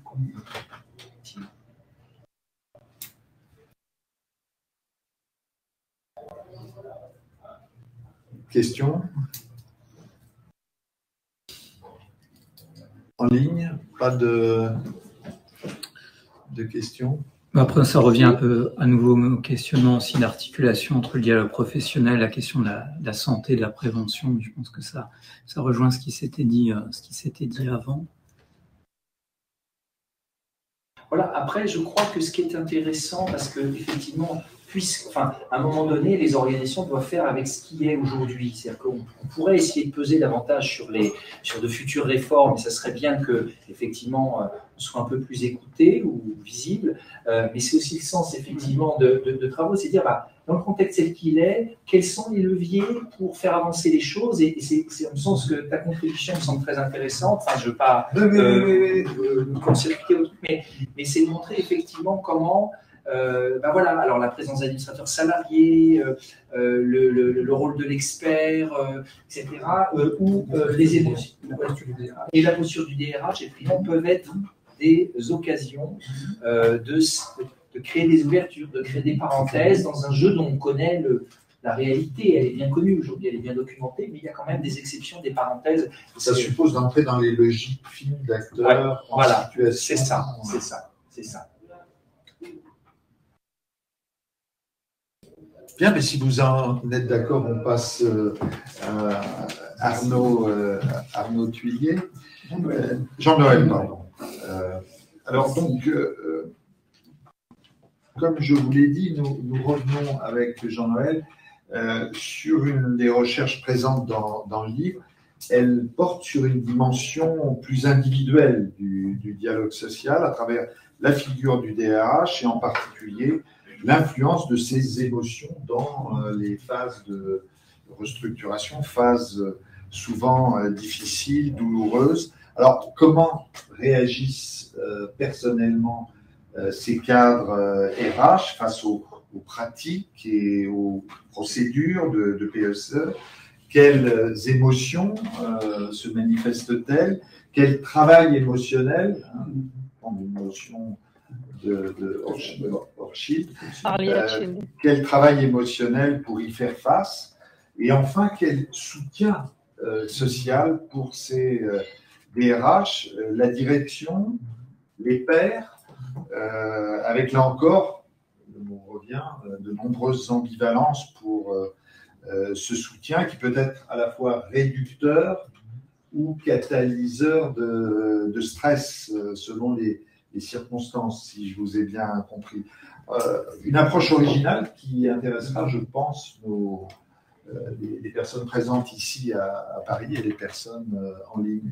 Question? En ligne? Pas de, de questions? Après, ça revient un peu à nouveau au questionnement aussi d'articulation entre le dialogue professionnel, la question de la, de la santé, de la prévention. Je pense que ça, ça rejoint ce qui s'était dit, ce qui s'était dit avant. Voilà, après, je crois que ce qui est intéressant, parce que effectivement, puisque, enfin, à un moment donné, les organisations doivent faire avec ce qui est aujourd'hui. C'est-à-dire qu'on on pourrait essayer de peser davantage sur, les, sur de futures réformes, et ça serait bien que, effectivement, euh, on soit un peu plus écouté ou visible. Euh, mais c'est aussi le sens, effectivement, de, de, de travaux, c'est dire, bah, dans le contexte tel qu'il est, quels sont les leviers pour faire avancer les choses? Et, et c'est, c'est en ce sens que ta contribution me semble très intéressante. Enfin, je ne veux pas me court-circuiter au truc, mais, mais c'est de montrer effectivement comment. Euh, ben voilà, alors la présence d'administrateurs salariés, euh, euh, le, le, le rôle de l'expert, euh, et cetera, euh, ou euh, les émotions, et la posture du D R H, effectivement, peuvent être des occasions euh, de, de créer des ouvertures, de créer des parenthèses dans un jeu dont on connaît le, la réalité. Elle est bien connue aujourd'hui, elle est bien documentée, mais il y a quand même des exceptions, des parenthèses. Ça c'est... suppose d'entrer dans les logiques fines d'acteurs, ouais, en voilà, situation. C'est ça, c'est ça, c'est ça. Bien, mais si vous en êtes d'accord, on passe euh, à Arnaud, euh, Arnaud Thuillier. Euh, Jean-Noël, pardon. Euh, alors donc, euh, comme je vous l'ai dit, nous, nous revenons avec Jean-Noël euh, sur une des recherches présentes dans, dans le livre. Elle porte sur une dimension plus individuelle du, du dialogue social à travers la figure du D R H et en particulier l'influence de ses émotions dans euh, les phases de restructuration, phases euh, souvent euh, difficiles, douloureuses. Alors, comment réagissent euh, personnellement euh, ces cadres euh, R H face aux, aux pratiques et aux procédures de, de P S E? Quelles émotions euh, se manifestent-elles? Quel travail émotionnel, hein, une notion de, de Hochschild, euh, quel travail émotionnel pour y faire face? Et enfin, quel soutien euh, social pour ces euh, D R H, euh, la direction, les pairs, euh, avec là encore, on revient, euh, de nombreuses ambivalences pour euh, euh, ce soutien qui peut être à la fois réducteur ou catalyseur de, de stress euh, selon les, les circonstances, si je vous ai bien compris. Euh, une approche originale qui intéressera, je pense, nos, euh, les, les personnes présentes ici à, à Paris et les personnes euh, en ligne.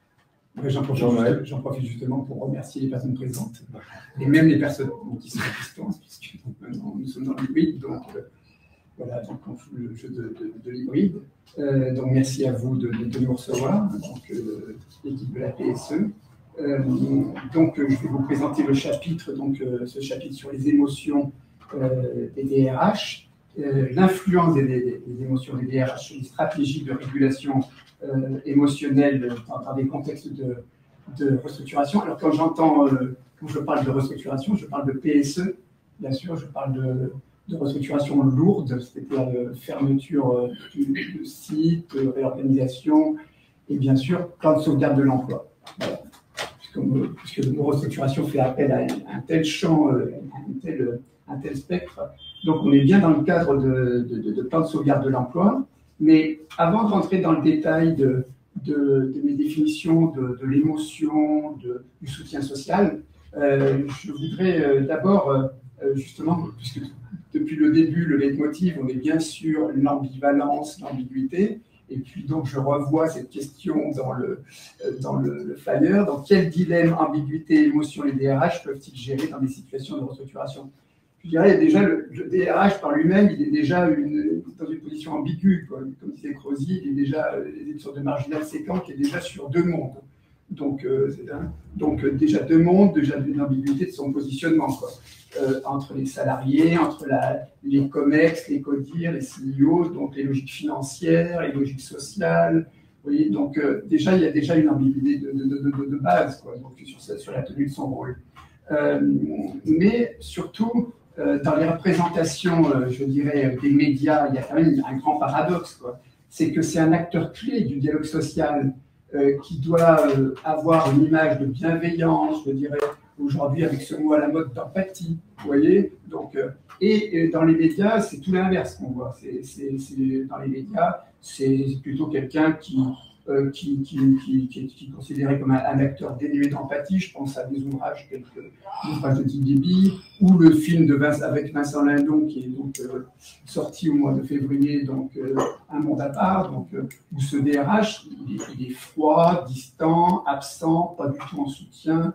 J'en profite, juste, j'en profite justement pour remercier les personnes présentes et même les personnes qui sont à distance, puisque maintenant nous sommes dans l'hybride, donc euh, voilà, donc on joue le jeu de, de, de l'hybride. Euh, donc merci à vous de, de, de nous recevoir, donc euh, l'équipe de la P S E. Euh, donc euh, je vais vous présenter le chapitre, donc euh, ce chapitre sur les émotions euh, des D R H, euh, l'influence des, des, des émotions des D R H sur les stratégies de régulation Euh, émotionnel dans, dans des contextes de, de restructuration. Alors quand j'entends, euh, quand je parle de restructuration, je parle de P S E, bien sûr, je parle de, de restructuration lourde, c'est-à-dire de fermeture euh, du, du site, de réorganisation, et bien sûr, plan de sauvegarde de l'emploi. Voilà. Puisque, puisque le mot restructuration fait appel à un, un tel champ, euh, un, tel, un tel spectre. Donc on est bien dans le cadre de, de, de, de plan de sauvegarde de l'emploi. Mais avant de rentrer dans le détail de, de, de mes définitions de, de l'émotion, du soutien social, euh, je voudrais euh, d'abord, euh, justement, puisque depuis le début, le leitmotiv, on est bien sûr l'ambivalence, l'ambiguïté, et puis donc je revois cette question dans le, dans le, le flyer, dans quel dilemme, ambiguïté, émotion les D R H peuvent-ils gérer dans des situations de restructuration? Je dirais déjà, le, le D R H par lui-même, il est déjà une, dans une position ambiguë, quoi. Comme disait Crozy, il est déjà une sorte de marginal séquent qui est déjà sur deux mondes. Donc, euh, c'est un, donc euh, déjà deux mondes, déjà une ambiguïté de son positionnement, quoi. Euh, entre les salariés, entre la, les COMEX, les CODIR, les C I O, donc les logiques financières, les logiques sociales. Vous voyez, donc euh, déjà, il y a déjà une ambiguïté de, de, de, de, de base, quoi, donc sur, sur la tenue de son rôle. Euh, mais surtout, dans les représentations, je dirais, des médias, il y a quand même un grand paradoxe, quoi. C'est que c'est un acteur clé du dialogue social euh, qui doit euh, avoir une image de bienveillance, je dirais, aujourd'hui avec ce mot à la mode d'empathie, vous voyez. Donc, euh, et, et dans les médias, c'est tout l'inverse qu'on voit. C'est, c'est, c'est, dans les médias, c'est plutôt quelqu'un qui, euh, qui, qui, qui, qui, qui est considéré comme un, un acteur dénué d'empathie. Je pense à des ouvrages, quelques ouvrages de Dick Déby, ou le film de Vincent, avec Vincent Lindon, qui est donc euh, sorti au mois de février, donc euh, Un monde à part, donc, euh, où ce D R H, il est, il est froid, distant, absent, pas du tout en soutien,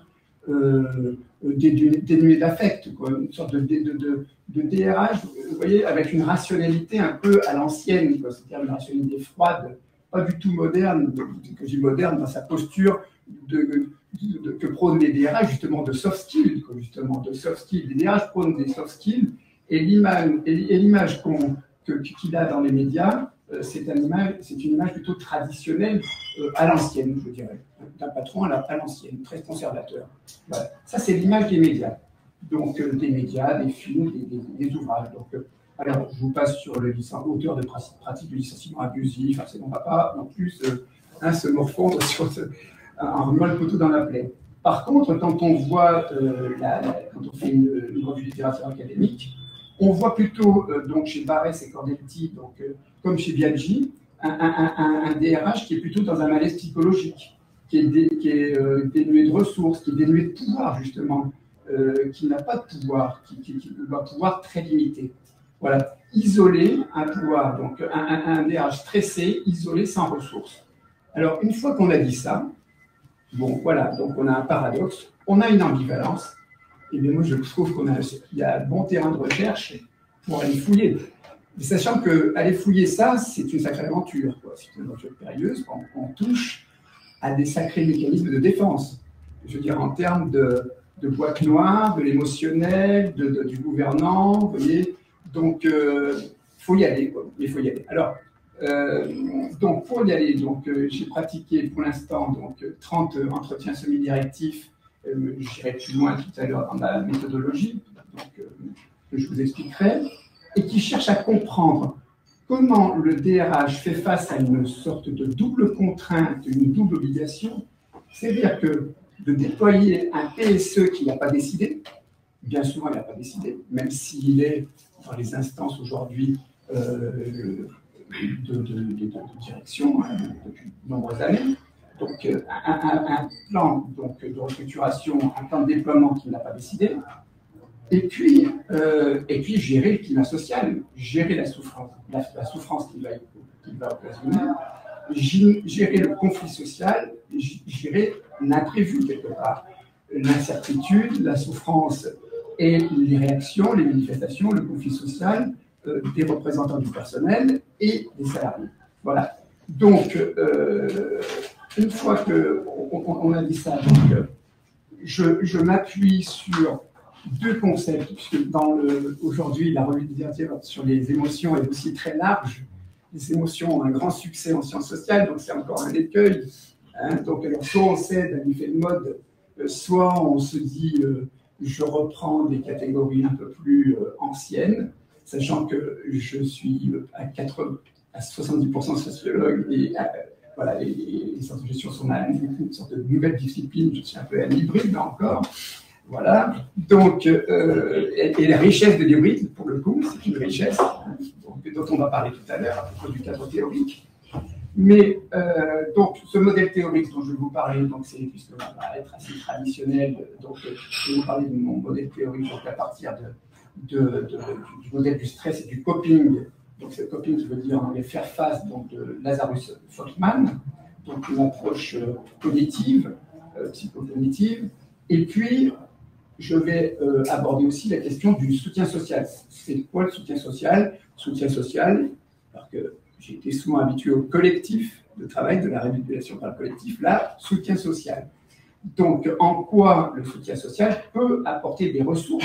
euh, dénué, dénué d'affect, quoi, une sorte de, de, de, de D R H, vous voyez, avec une rationalité un peu à l'ancienne, c'est-à-dire une rationalité froide, pas du tout moderne, que je dis moderne dans sa posture de, de, de, que prônent les D R H, justement de soft skills, quoi, justement de soft skills. Les D R H prônent des soft skills, et l'image, et l'image qu'on, que, qu'il a dans les médias, euh, c'est, un image, c'est une image plutôt traditionnelle, euh, à l'ancienne, je dirais, d'un patron à, la, à l'ancienne, très conservateur. Voilà. Ça, c'est l'image des médias. Donc, euh, des médias, des films, des, des, des ouvrages. Donc, euh, alors, je vous passe sur le auteur de pratique de licenciement abusif, c'est mon papa, en plus, euh, hein, se morfondre sur ce, en remuant le couteau dans la plaie. Par contre, quand on voit, euh, la, la, quand on fait une, une revue de littérature académique, on voit plutôt, euh, donc chez Barès et Cordelti, donc, euh, comme chez Biaggi, un, un, un, un D R H qui est plutôt dans un malaise psychologique, qui est, dé, qui est euh, dénué de ressources, qui est dénué de pouvoir, justement. euh, qui n'a pas de pouvoir, qui, qui, qui doit pouvoir très limité. Voilà, isolé, un pouvoir, donc un, un, un D R H stressé, isolé, sans ressources. Alors, une fois qu'on a dit ça, bon, voilà, donc on a un paradoxe, on a une ambivalence, et bien moi je trouve qu'on a, il y a un bon terrain de recherche pour aller fouiller. Mais sachant qu'aller fouiller ça, c'est une sacrée aventure, quoi. C'est une aventure périlleuse, on, on touche à des sacrés mécanismes de défense. Je veux dire, en termes de, de boîte noire, de l'émotionnel, de, de, du gouvernant, vous voyez. Donc, il euh, faut y aller, quoi. Il faut y aller. Alors, euh, donc, pour y aller, donc, euh, j'ai pratiqué pour l'instant donc, trente entretiens semi-directifs. Euh, J'irai plus loin tout à l'heure dans la méthodologie, donc, euh, que je vous expliquerai, et qui cherche à comprendre comment le D R H fait face à une sorte de double contrainte, une double obligation. C'est-à-dire que de déployer un P S E qu'il n'a pas décidé, bien souvent il n'a pas décidé, même s'il est dans les instances aujourd'hui euh, de, de, de, de, de direction hein, depuis de nombreuses années. Donc un, un, un plan donc, de restructuration, un plan de déploiement qu'il n'a pas décidé, et puis, euh, et puis gérer le climat social, gérer la souffrance, la, la souffrance qu'il va, qu'il va occasionner, gérer le conflit social, gérer l'imprévu quelque part, l'incertitude, la souffrance et les réactions, les manifestations, le conflit social euh, des représentants du personnel et des salariés. Voilà. Donc, euh, une fois qu'on on a dit ça, donc, je, je m'appuie sur deux concepts, puisque dans le, aujourd'hui, la revue de littérature sur les émotions est aussi très large. Les émotions ont un grand succès en sciences sociales, donc c'est encore un écueil. Hein. Donc, alors, soit on cède à l'effet de mode, euh, soit on se dit euh, je reprends des catégories un peu plus euh, anciennes, sachant que je suis à, quatre, à soixante-dix pour cent sociologue et euh, voilà, les, les sciences de gestion sont une sorte de nouvelle discipline, je suis un peu un hybride là encore. Voilà, donc, euh, et, et la richesse de l'hybride, pour le coup, c'est une richesse hein, donc, dont on va parler tout à l'heure à propos du cadre théorique. Mais, euh, donc, ce modèle théorique dont je vais vous parler, donc, c'est, puisque on va être assez traditionnel, donc, je vais vous parler de mon modèle théorique donc, à partir de, de, de, du, du modèle du stress et du coping. Donc, c'est le coping qui veut dire en anglais faire face donc, de Lazarus Folkman, donc une approche euh, cognitive, euh, psychocognitive, et puis je vais euh, aborder aussi la question du soutien social. C'est quoi le soutien social? Soutien social, parce que j'ai été souvent habitué au collectif de travail, de la régulation par le collectif, là, soutien social. Donc, en quoi le soutien social peut apporter des ressources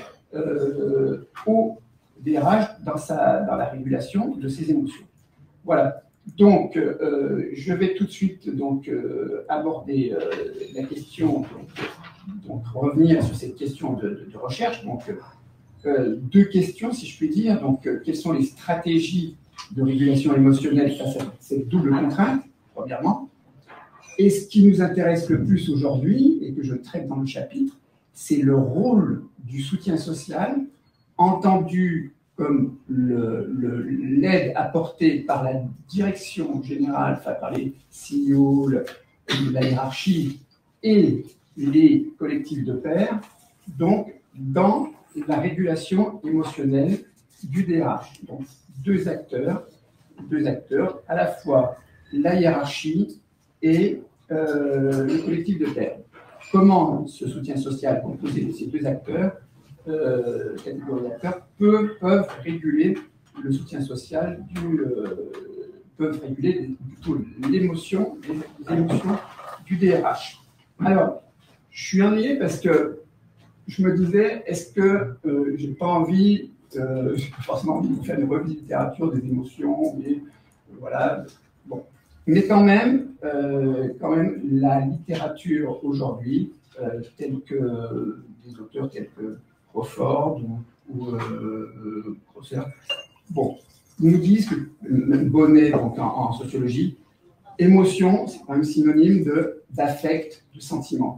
euh, au D R H dans, sa, dans la régulation de ses émotions. Voilà. Donc, euh, je vais tout de suite donc, euh, aborder euh, la question, donc, donc revenir sur cette question de, de, de recherche. Donc, euh, deux questions, si je puis dire. Donc, euh, quelles sont les stratégies de régulation émotionnelle face à cette double contrainte, premièrement. Et ce qui nous intéresse le plus aujourd'hui, et que je traite dans le chapitre, c'est le rôle du soutien social, entendu comme l'aide le, apportée par la direction générale, enfin par les C E O, le, la hiérarchie et les collectifs de pairs, donc dans la régulation émotionnelle du D R H. Donc deux acteurs, deux acteurs, à la fois la hiérarchie et euh, le collectif de pairs. Comment ce soutien social composé de ces deux acteurs Euh, catégories d'acteurs peuvent, peuvent réguler le soutien social, du, euh, peuvent réguler plutôt l'émotion, les, les émotions du D R H. Alors, je suis ennuyé parce que je me disais, est-ce que euh, j'ai pas envie, euh, j'ai pas forcément envie de faire une revue de littérature des émotions, mais euh, voilà, bon. Mais quand même, euh, quand même, la littérature aujourd'hui, euh, telle que des auteurs tels que Crawford ou, ou euh, Crosser, bon, nous disent que, même Bonnet donc en, en sociologie, émotion, c'est quand même synonyme de, d'affect, de sentiment.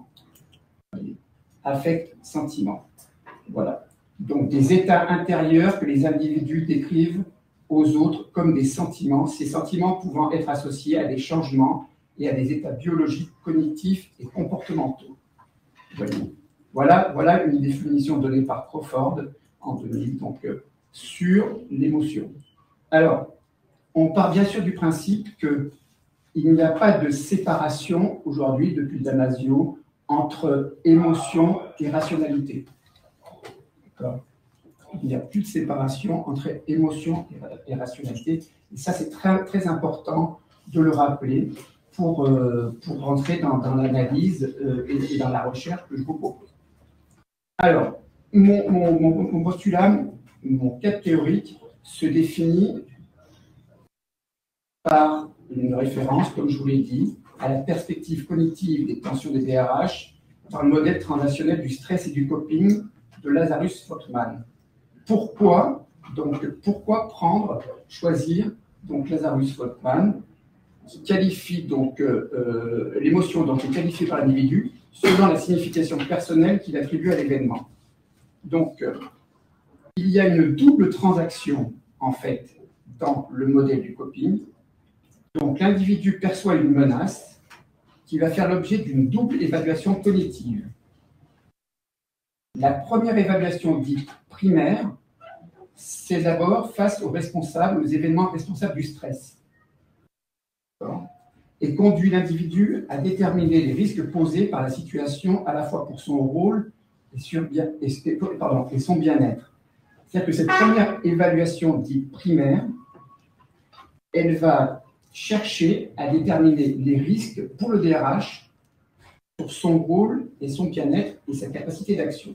Affect, sentiment. Voilà. Donc des états intérieurs que les individus décrivent aux autres comme des sentiments, ces sentiments pouvant être associés à des changements et à des états biologiques, cognitifs et comportementaux. Voyez. Voilà, voilà une définition donnée par Crawford en deux mille, donc, euh, sur l'émotion. Alors, on part bien sûr du principe qu'il n'y a pas de séparation aujourd'hui, depuis Damasio, entre émotion et rationalité. D'accord ? Il n'y a plus de séparation entre émotion et rationalité. Et ça, c'est très, très important de le rappeler pour, euh, pour rentrer dans, dans l'analyse euh, et, et dans la recherche que je vous propose. Alors, mon, mon, mon, mon postulat, mon cadre théorique se définit par une référence, comme je vous l'ai dit, à la perspective cognitive des tensions des D R H dans le modèle transactionnel du stress et du coping de Lazarus Folkman. Pourquoi, donc, pourquoi prendre, choisir donc Lazarus Folkman, qui qualifie donc euh, l'émotion donc est qualifiée par l'individu selon la signification personnelle qu'il attribue à l'événement. Donc, euh, il y a une double transaction en fait dans le modèle du coping. Donc, l'individu perçoit une menace qui va faire l'objet d'une double évaluation cognitive. La première évaluation dite primaire, c'est d'abord face aux responsables, aux événements responsables du stress, et conduit l'individu à déterminer les risques posés par la situation à la fois pour son rôle et, sur bien, et, pardon, et son bien-être. C'est-à-dire que cette première évaluation dite primaire, elle va chercher à déterminer les risques pour le D R H sur son rôle et son bien-être et sa capacité d'action.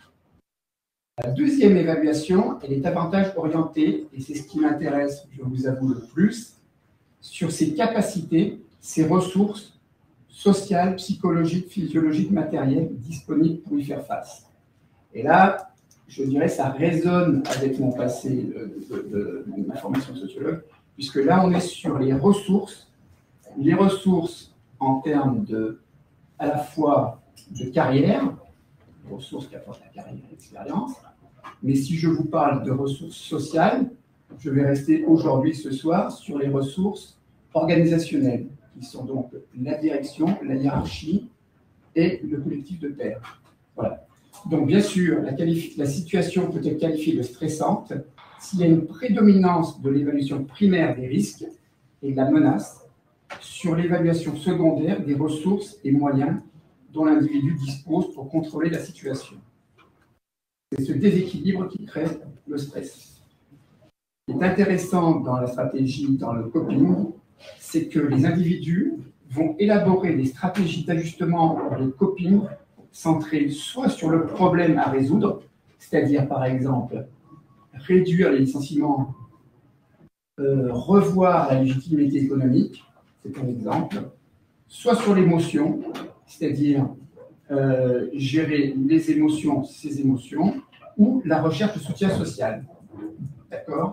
La deuxième évaluation, elle est davantage orientée, et c'est ce qui m'intéresse, je vous avoue le plus, sur ses capacités, ses ressources sociales, psychologiques, physiologiques, matérielles disponibles pour y faire face. Et là, je dirais, ça résonne avec mon passé de, de, de, de ma formation de sociologue, puisque là, on est sur les ressources, les ressources en termes de, à la fois de carrière, ressources qui apportent la carrière et l'expérience, mais si je vous parle de ressources sociales, je vais rester aujourd'hui, ce soir, sur les ressources organisationnelles, qui sont donc la direction, la hiérarchie et le collectif de pairs. Voilà. Donc, bien sûr, la, la situation peut être qualifiée de stressante s'il y a une prédominance de l'évaluation primaire des risques et de la menace sur l'évaluation secondaire des ressources et moyens dont l'individu dispose pour contrôler la situation. C'est ce déséquilibre qui crée le stress. Ce qui est intéressant dans la stratégie, dans le coping, c'est que les individus vont élaborer des stratégies d'ajustement de coping centrées soit sur le problème à résoudre, c'est-à-dire par exemple réduire les licenciements, euh, revoir la légitimité économique, c'est un exemple, soit sur l'émotion, c'est-à-dire euh, gérer les émotions, ces émotions, ou la recherche de soutien social. D'accord ?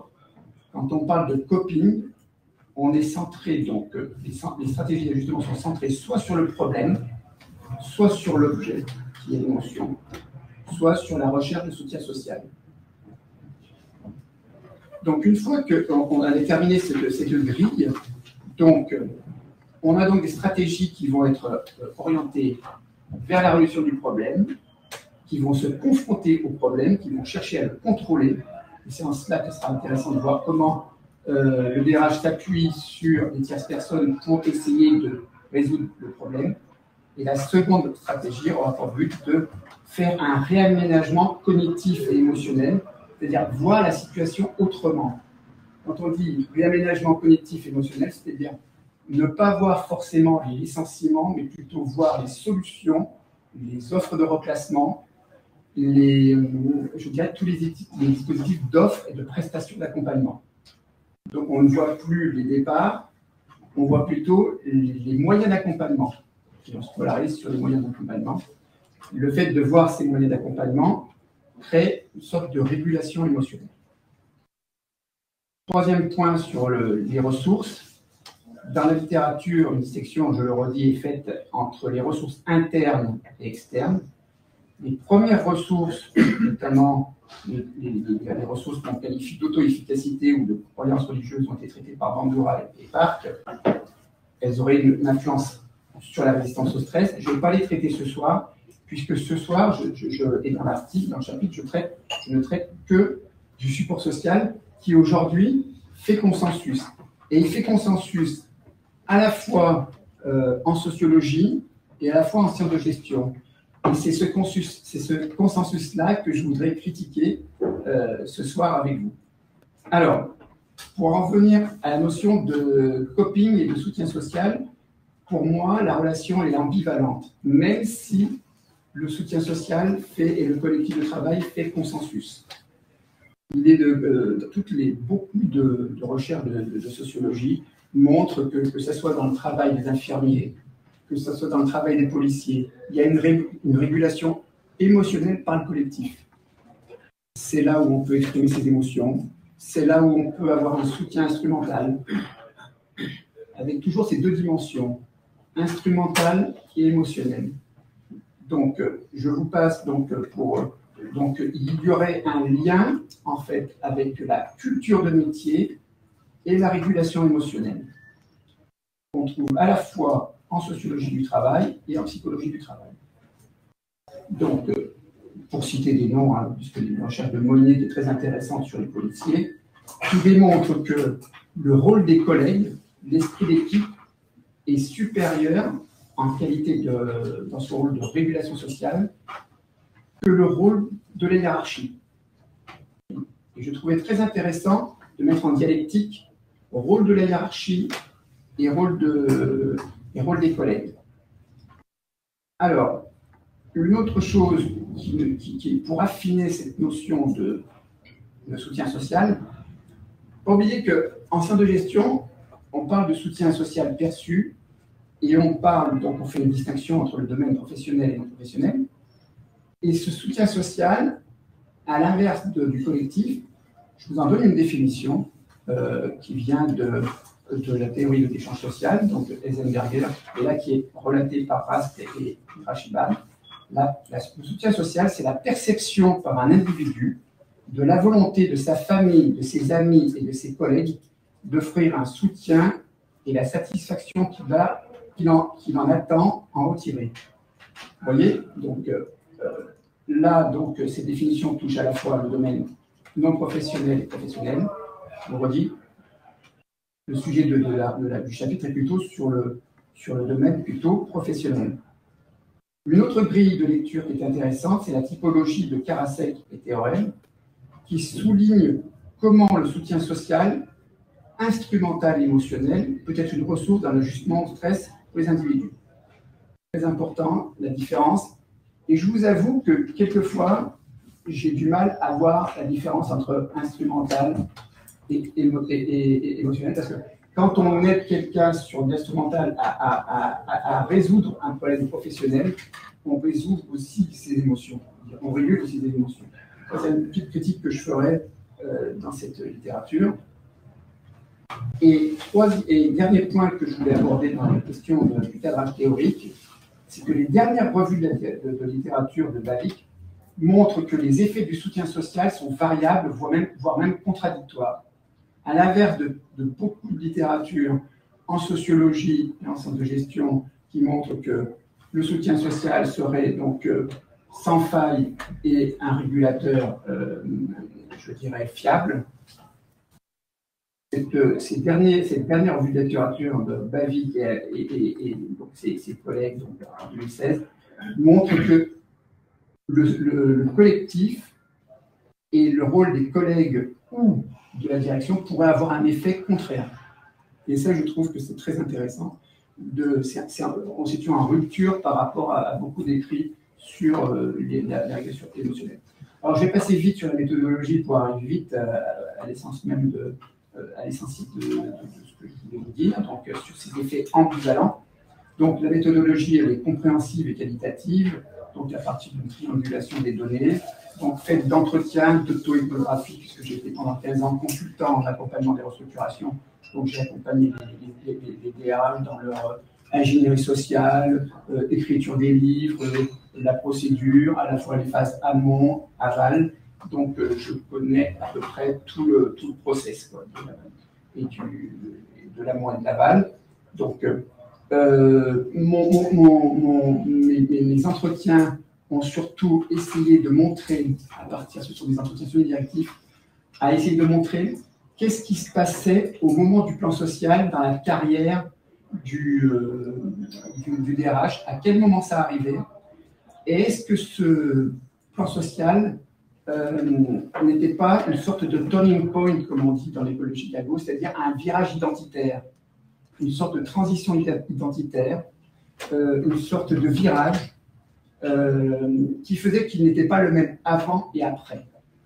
Quand on parle de coping, on est centré, donc les, les stratégies d'ajustement sont centrées soit sur le problème, soit sur l'objet, qui est l'émotion, soit sur la recherche de soutien social. Donc, une fois qu'on a déterminé cette, cette grille, donc, on a donc des stratégies qui vont être orientées vers la résolution du problème, qui vont se confronter au problème, qui vont chercher à le contrôler. Et c'est en cela que ce sera intéressant de voir comment euh, le D R H s'appuie sur des tierces personnes pour essayer de résoudre le problème. Et la seconde stratégie aura pour but de faire un réaménagement cognitif et émotionnel, c'est-à-dire voir la situation autrement. Quand on dit réaménagement cognitif et émotionnel, c'est-à-dire ne pas voir forcément les licenciements, mais plutôt voir les solutions, les offres de reclassement, les, je dirais, tous les, les dispositifs d'offres et de prestations d'accompagnement. Donc, on ne voit plus les départs, on voit plutôt les, les moyens d'accompagnement. Et on se polarise sur les moyens d'accompagnement. Le fait de voir ces moyens d'accompagnement crée une sorte de régulation émotionnelle. Troisième point sur le, les ressources. Dans la littérature, une distinction, je le redis, est faite entre les ressources internes et externes. Les premières ressources, notamment les, les, les ressources qu'on qualifie d'auto-efficacité ou de croyances religieuses, ont été traitées par Bandura et Park. Elles auraient une influence sur la résistance au stress. Je ne vais pas les traiter ce soir, puisque ce soir, je, je, je, et dans l'article, dans le chapitre, je, traite, je ne traite que du support social qui aujourd'hui fait consensus. Et il fait consensus à la fois euh, en sociologie et à la fois en sciences de gestion. Et c'est ce, consus, c'est ce consensus-là que je voudrais critiquer euh, ce soir avec vous. Alors, pour en revenir à la notion de coping et de soutien social, pour moi, la relation est ambivalente, même si le soutien social fait, et le collectif de travail fait consensus. L'idée de, euh, de toutes les, beaucoup de, de recherches de, de, de sociologie montrent que, que ce soit dans le travail des infirmiers, que ce soit dans le travail des policiers, il y a une, ré, une régulation émotionnelle par le collectif. C'est là où on peut exprimer ses émotions, c'est là où on peut avoir un soutien instrumental, avec toujours ces deux dimensions, instrumentale et émotionnelle. Donc, je vous passe donc pour... Donc, il y aurait un lien, en fait, avec la culture de métier et la régulation émotionnelle, qu'on trouve à la fois en sociologie du travail et en psychologie du travail. Donc, pour citer des noms, hein, puisque les recherches de Monnier étaient très intéressantes sur les policiers, qui démontrent que le rôle des collègues, l'esprit d'équipe, est supérieur en qualité de, dans son rôle de régulation sociale que le rôle de la hiérarchie. Et je trouvais très intéressant de mettre en dialectique rôle de la hiérarchie et rôle, de, et rôle des collègues. Alors, une autre chose qui, qui, qui pour affiner cette notion de, de soutien social, pas oublier qu'en sciences de gestion, on parle de soutien social perçu et on parle, donc on fait une distinction entre le domaine professionnel et non professionnel. Et ce soutien social, à l'inverse du collectif, je vous en donne une définition euh, qui vient de, de la théorie de l'échange social, donc de Heisenberger, et là qui est relatée par Rast et Rashiban. La, la, le soutien social, c'est la perception par un individu de la volonté de sa famille, de ses amis et de ses collègues d'offrir un soutien et la satisfaction qu'il a, qu'il en, qu'il en attend en retirer. Vous voyez, donc euh, là, donc, ces définitions touchent à la fois le domaine non professionnel et professionnel. Je vous redis, le sujet de, de la, de la, du chapitre est plutôt sur le, sur le domaine plutôt professionnel. Une autre grille de lecture qui est intéressante, c'est la typologie de Karasek et Théorème, qui souligne comment le soutien social, instrumental et émotionnel, peut être une ressource dans l'ajustement au stress pour les individus. Très important, la différence. Et je vous avoue que quelquefois, j'ai du mal à voir la différence entre instrumental et, et, et, et émotionnel, parce que quand on aide quelqu'un sur l'instrumental à, à, à, à résoudre un problème professionnel, on résout aussi ses émotions. On régule aussi des émotions. C'est une petite critique que je ferai euh, dans cette littérature. Et, trois, et dernier point que je voulais aborder dans la question du cadrage théorique, c'est que les dernières revues de, de, de littérature de Bavick montrent que les effets du soutien social sont variables, voire même, voire même contradictoires. À l'inverse de, de beaucoup de littérature en sociologie et en sciences de gestion qui montrent que le soutien social serait donc euh, sans faille et un régulateur, euh, je dirais, fiable. Cette, ces derniers, cette dernière revue de littérature de Bavick et, et, et, et donc ses, ses collègues donc, en deux mille seize montrent que le, le, le collectif et le rôle des collègues ou de la direction pourraient avoir un effet contraire. Et ça, je trouve que c'est très intéressant. De, c'est, c'est un, on se situe en rupture par rapport à, à beaucoup d'écrits sur euh, les, la, la régulation émotionnelle. Alors, je vais passer vite sur la méthodologie pour arriver vite à, à l'essence même de à l'essentiel de, de, de ce que je voulais vous dire, donc euh, sur ces effets ambivalents. Donc la méthodologie, elle est compréhensive et qualitative, donc à partir d'une triangulation des données, donc faite d'entretien, d'auto-ethnographie, puisque j'ai été pendant quinze ans consultant en accompagnement des restructurations, donc j'ai accompagné les, les, les, les D R H dans leur euh, ingénierie sociale, euh, écriture des livres, euh, la procédure, à la fois les phases amont, aval. Donc, euh, je connais à peu près tout le, tout le process quoi, de, la, et du, de l'amont et de l'aval. Donc, euh, mon, mon, mon, mes, mes entretiens ont surtout essayé de montrer, à partir sur des entretiens sur les directifs, à essayer de montrer qu'est-ce qui se passait au moment du plan social dans la carrière du, euh, du, du D R H, à quel moment ça arrivait, et est-ce que ce plan social euh, n'était pas une sorte de turning point, comme on dit dans l'école de Chicago, c'est-à-dire un virage identitaire, une sorte de transition identitaire, euh, une sorte de virage euh, qui faisait qu'il n'était pas le même avant et après.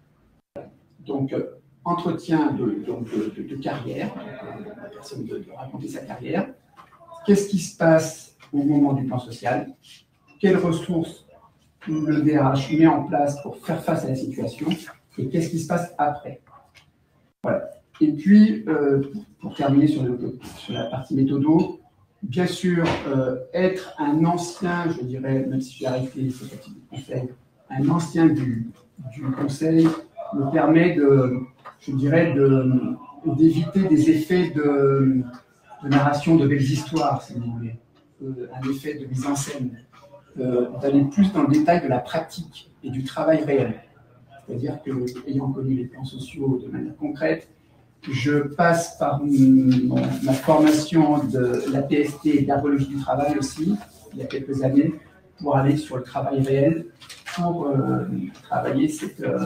Donc, euh, entretien de, de, de, de carrière, euh, la personne de, de raconter sa carrière. Qu'est-ce qui se passe au moment du plan social? Quelles ressources le D R H met en place pour faire face à la situation? Et qu'est-ce qui se passe après? Voilà. Et puis, euh, pour, pour terminer sur, le, sur la partie méthodo, bien sûr, euh, être un ancien, je dirais, même si j'ai arrêté ce petit conseil, un ancien du, du conseil me permet de, je dirais, de, d'éviter des effets de, de narration de belles histoires, si vous voulez, euh, un effet de mise en scène, euh, d'aller plus dans le détail de la pratique et du travail réel. C'est-à-dire que, ayant connu les plans sociaux de manière concrète, je passe par mon, ma formation de la P S T et d'ergologie du travail aussi, il y a quelques années, pour aller sur le travail réel, pour euh, travailler cette, euh,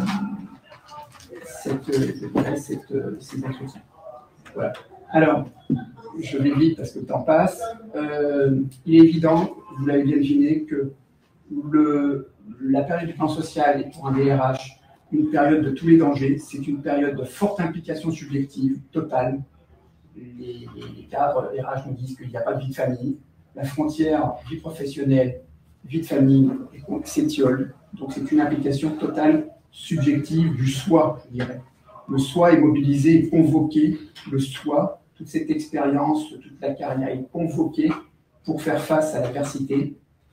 cette, je dirais, cette, euh, ces entretiens. Voilà. Alors, je vais vite parce que le temps passe. Euh, il est évident, vous l'avez bien deviné, que le, la période du plan social est pour un D R H une période de tous les dangers, c'est une période de forte implication subjective, totale. Les, les, les cadres R H nous disent qu'il n'y a pas de vie de famille. La frontière vie professionnelle, vie de famille s'étiole. Donc c'est une implication totale subjective du soi, je dirais. Le soi est mobilisé et convoqué. Le soi, toute cette expérience, toute la carrière est convoquée pour faire face à l'adversité.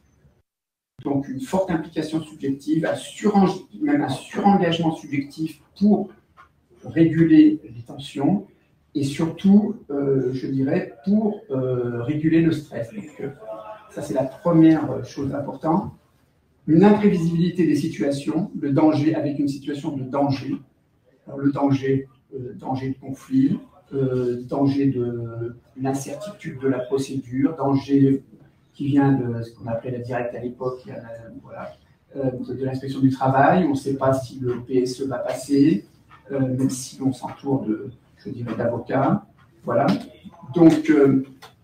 Donc une forte implication subjective, un sureng... même un surengagement subjectif pour réguler les tensions et surtout, euh, je dirais, pour euh, réguler le stress. Donc, euh, ça, c'est la première chose importante. Une imprévisibilité des situations, le danger avec une situation de danger. Alors, le danger, euh, danger de conflit, euh, danger de l'incertitude de la procédure, danger qui vient de ce qu'on appelait la directe à l'époque, euh, voilà, euh, de, de l'inspection du travail. On ne sait pas si le P S E va passer, euh, même si on s'entoure de, je dirais, d'avocats. Voilà. Donc, euh,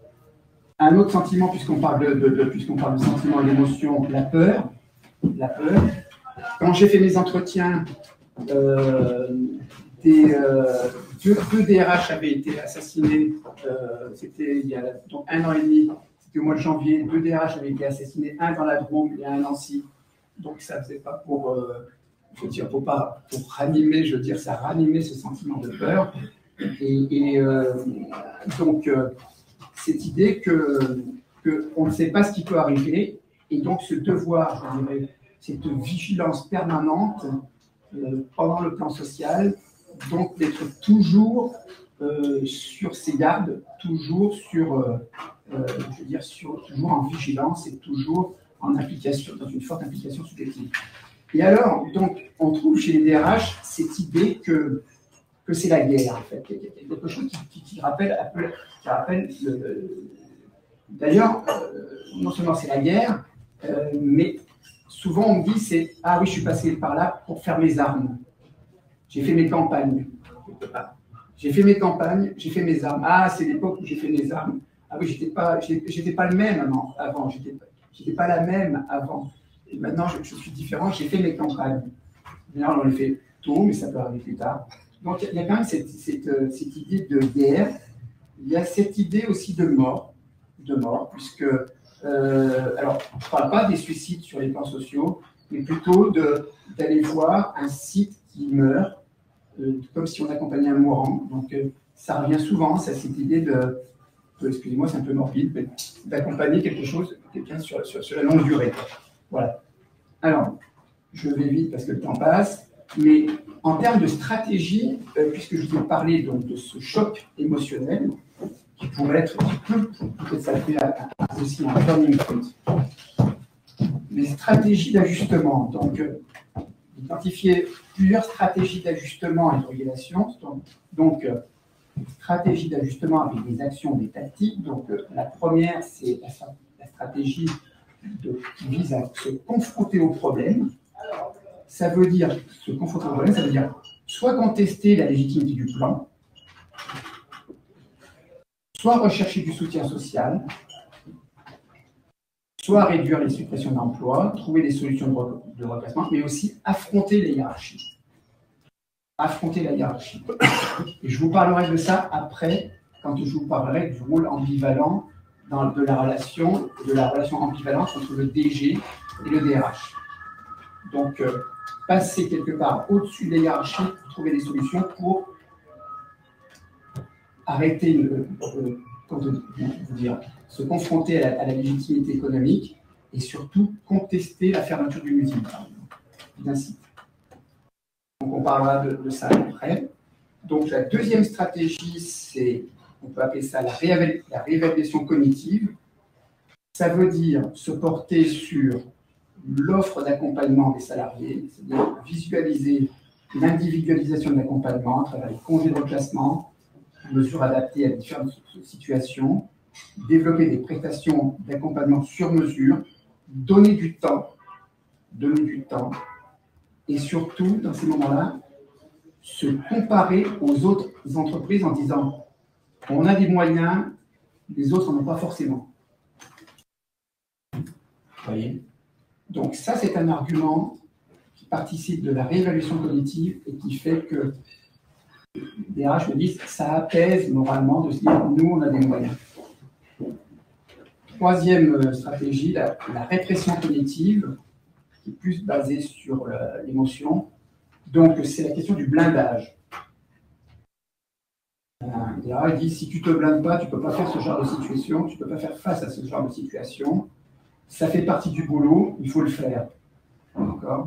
un autre sentiment, puisqu'on parle de, de, de, puisqu'on parle de sentiment et d'émotion, la peur. La peur. Quand j'ai fait mes entretiens, euh, des, euh, deux, deux D R H avaient été assassinés. Euh, c'était il y a donc un an et demi. Au mois de janvier, deux D R H avaient été assassinés, un dans la Drôme et un à Nancy. Donc ça ne faisait pas pour, euh, je veux dire, pour, pas, pour ranimer, je veux dire, ça ranimait ce sentiment de peur. Et, et euh, donc, euh, cette idée que, que on ne sait pas ce qui peut arriver, et donc ce devoir, je dirais, cette vigilance permanente euh, pendant le plan social, donc d'être toujours euh, sur ses gardes, toujours sur... Euh, Euh, je veux dire, sur, toujours en vigilance et toujours en application, dans une forte implication subjective. Et alors, donc, on trouve chez les D R H cette idée que, que c'est la guerre, en fait. Il y a quelque chose qui, qui, qui rappelle, qui rappelle le... D'ailleurs, euh, non seulement c'est la guerre, euh, mais souvent on me dit c'est « Ah oui, je suis passé par là pour faire mes armes. J'ai fait mes campagnes. » J'ai fait mes campagnes, j'ai fait mes armes. Ah, c'est l'époque où j'ai fait mes armes. Ah oui, j'étais pas, j'étais pas le même avant, avant j'étais, j'étais pas la même avant. Et maintenant, je, je suis différent, j'ai fait mes campagnes. Là, on les fait tôt, mais ça peut arriver plus tard. Donc, il y a quand même cette, cette, cette idée de guerre. Il y a cette idée aussi de mort, de mort, puisque, euh, alors, je ne parle pas des suicides sur les plans sociaux, mais plutôt de, d'aller voir un site qui meurt, euh, comme si on accompagnait un mourant. Donc, euh, ça revient souvent, c'est cette idée de... excusez-moi, c'est un peu morbide, mais d'accompagner quelque chose, quelqu'un sur, sur, sur la longue durée. Voilà. Alors, je vais vite parce que le temps passe, mais en termes de stratégie, euh, puisque je vous ai parlé donc, de ce choc émotionnel, qui pourrait être, qui peut peut-être s'appeler aussi un turning point. les stratégies d'ajustement. Donc, euh, identifier plusieurs stratégies d'ajustement et de régulation. Donc, donc euh, stratégie d'ajustement avec des actions, des tactiques. Donc, euh, la première, c'est la, la stratégie de, qui vise à se confronter au problème. Ça veut dire, se confronter au problème, ça veut dire soit contester la légitimité du plan, soit rechercher du soutien social, soit réduire les suppressions d'emplois, trouver des solutions de, re de remplacement, mais aussi affronter les hiérarchies. Affronter la hiérarchie. Et je vous parlerai de ça après, quand je vous parlerai du rôle ambivalent dans, de, la relation, de la relation ambivalente entre le D G et le D R H. Donc, euh, passer quelque part au-dessus des hiérarchies pour trouver des solutions pour arrêter le, le comment vous dire, se confronter à la, à la légitimité économique et surtout contester la fermeture d'une usine, d'un site. Donc on parlera de, de ça après. Donc la deuxième stratégie, c'est, on peut appeler ça la, rééval la réévaluation cognitive. Ça veut dire se porter sur l'offre d'accompagnement des salariés, c'est-à-dire visualiser l'individualisation de l'accompagnement à travers les congés de reclassement, mesures adaptées à différentes situations, développer des prestations d'accompagnement sur mesure, donner du temps, donner du temps, et surtout, dans ces moments-là, se comparer aux autres entreprises en disant on a des moyens, les autres n'en ont pas forcément. Vous voyez ? Donc ça, c'est un argument qui participe de la réévaluation cognitive et qui fait que les R H me disent ça apaise moralement de se dire nous, on a des moyens. Troisième stratégie, la, la répression cognitive, qui est plus basée sur l'émotion. Donc, c'est la question du blindage. Les R H disent si tu ne te blindes pas, tu ne peux pas faire ce genre de situation, tu ne peux pas faire face à ce genre de situation. Ça fait partie du boulot, il faut le faire. D'accord ?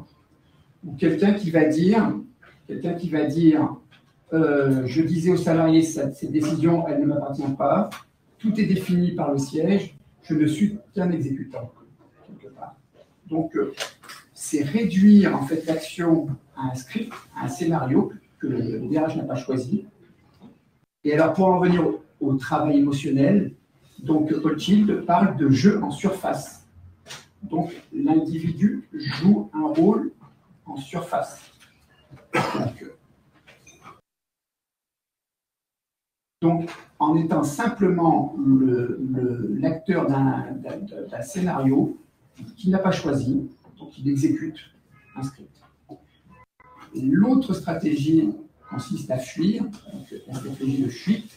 Ou quelqu'un qui va dire, quelqu'un qui va dire Euh, je disais aux salariés, cette décision, elle ne m'appartient pas. Tout est défini par le siège. Je ne suis qu'un exécutant, quelque part. Donc, euh, c'est réduire en fait l'action à un script, à un scénario que le, le D R H n'a pas choisi. Et alors, pour en venir au, au travail émotionnel, donc Hochschild parle de jeu en surface. Donc, l'individu joue un rôle en surface. Donc, Donc, en étant simplement l'acteur d'un scénario qu'il n'a pas choisi, donc il exécute un script. L'autre stratégie consiste à fuir, donc la stratégie de fuite.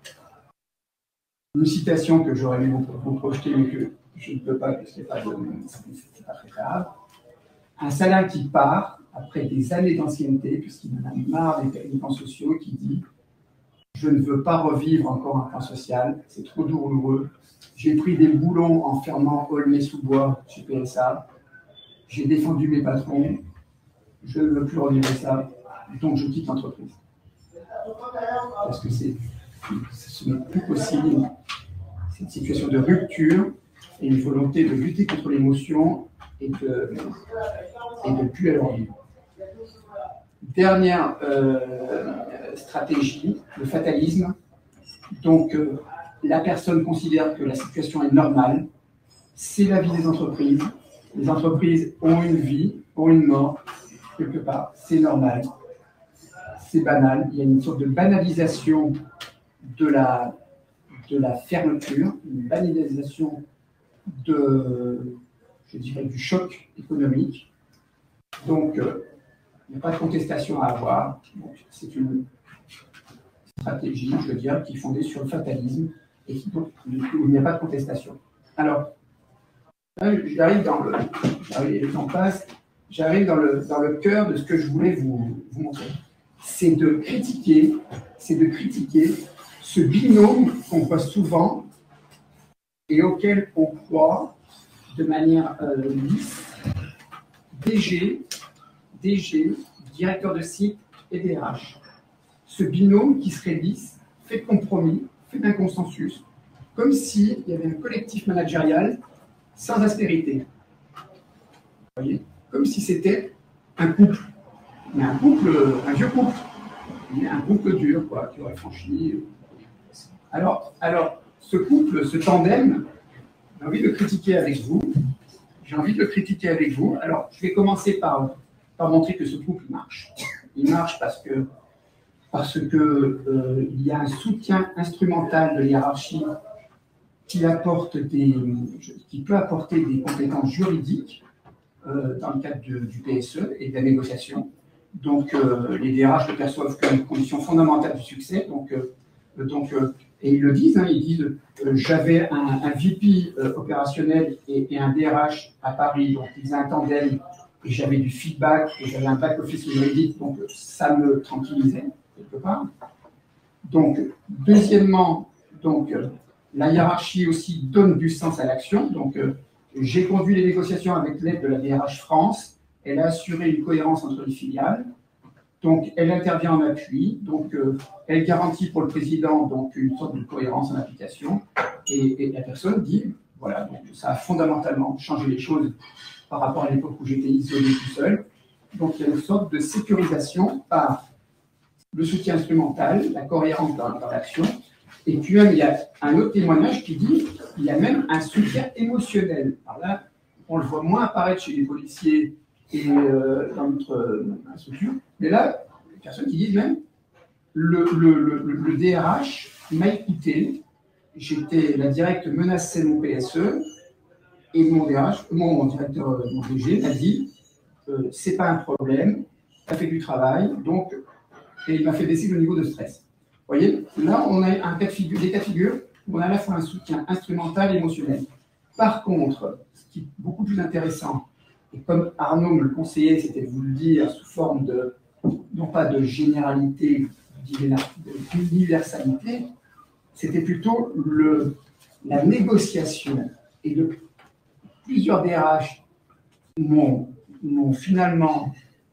Une citation que j'aurais aimé vous, vous projeter, mais que je ne peux pas, parce que ce n'est pas, pas très grave. Un salarié qui part, après des années d'ancienneté, puisqu'il en a marre des plans sociaux, qui dit je ne veux pas revivre encore un plan social, c'est trop douloureux. J'ai pris des boulons en fermant Aulnay-sous-Bois chez P S A. J'ai défendu mes patrons. Je ne veux plus revivre ça. Donc, je quitte l'entreprise. Parce que c'est, ce n'est plus possible. C'est une situation de rupture et une volonté de lutter contre l'émotion et de et de plus aller en vivre. Dernière euh, stratégie, le fatalisme. Donc, euh, la personne considère que la situation est normale. C'est la vie des entreprises. Les entreprises ont une vie, ont une mort, quelque part. C'est normal. C'est banal. Il y a une sorte de banalisation de la, de la fermeture, une banalisation de, je dirais, du choc économique. Donc, euh, il n'y a pas de contestation à avoir. C'est une stratégie, je veux dire, qui est fondée sur le fatalisme et qui, donc, où il n'y a pas de contestation. Alors, j'arrive dans le, j'arrive, j'en passe, j'arrive dans le, dans le cœur de ce que je voulais vous, vous montrer. C'est de critiquer, c'est de critiquer ce binôme qu'on voit souvent et auquel on croit de manière euh, lisse, D G, D G, directeur de site et D R H. Ce binôme qui serait lisse, fait de compromis, fait d'un consensus, comme s'il y avait un collectif managérial sans aspérité. voyez, comme si c'était un couple, mais un couple, un vieux couple, mais un couple dur, quoi, qui aurait franchi. Alors, alors, ce couple, ce tandem, j'ai envie de le critiquer avec vous. J'ai envie de le critiquer avec vous. Alors, je vais commencer par, par montrer que ce couple marche. Il marche parce que parce que euh, il y a un soutien instrumental de hiérarchie qui apporte des, qui peut apporter des compétences juridiques euh, dans le cadre du, du P S E et de la négociation. Donc, euh, les D R H le perçoivent comme une condition fondamentale du succès. Donc, euh, donc euh, et ils le disent, hein, ils disent euh, j'avais un, un V P euh, opérationnel et, et un D R H à Paris, donc ils faisaient un tandem et j'avais du feedback et j'avais un back office juridique, donc ça me tranquillisait quelque part. Donc, deuxièmement, donc, euh, la hiérarchie aussi donne du sens à l'action. Donc, euh, j'ai conduit les négociations avec l'aide de la D R H France. Elle a assuré une cohérence entre les filiales. Donc, elle intervient en appui. Donc, euh, elle garantit pour le président donc, une sorte de cohérence en application. Et, et la personne dit, voilà, donc ça a fondamentalement changé les choses par rapport à l'époque où j'étais isolé tout seul. Donc, il y a une sorte de sécurisation par le soutien instrumental, la cohérence dans, dans l'action. Et puis même, il y a un autre témoignage qui dit qu'il y a même un soutien émotionnel. Alors là, on le voit moins apparaître chez les policiers et euh, dans notre euh, structure. Mais là, il y a des personnes qui disent même le, le, le, le D R H m'a écouté, j'étais, la directe menaçait mon P S E et mon D R H, mon, mon directeur, mon D G m'a dit euh, c'est pas un problème, ça fait du travail, donc, et il m'a fait baisser le niveau de stress. Vous voyez, là, on a un cas de figure, des cas de figure où on a à la fois un soutien instrumental et émotionnel. Par contre, ce qui est beaucoup plus intéressant, et comme Arnaud me le conseillait, c'était de vous le dire sous forme de, non pas de généralité, d'universalité, c'était plutôt le, la négociation. Et de plusieurs D R H m'ont, m'ont finalement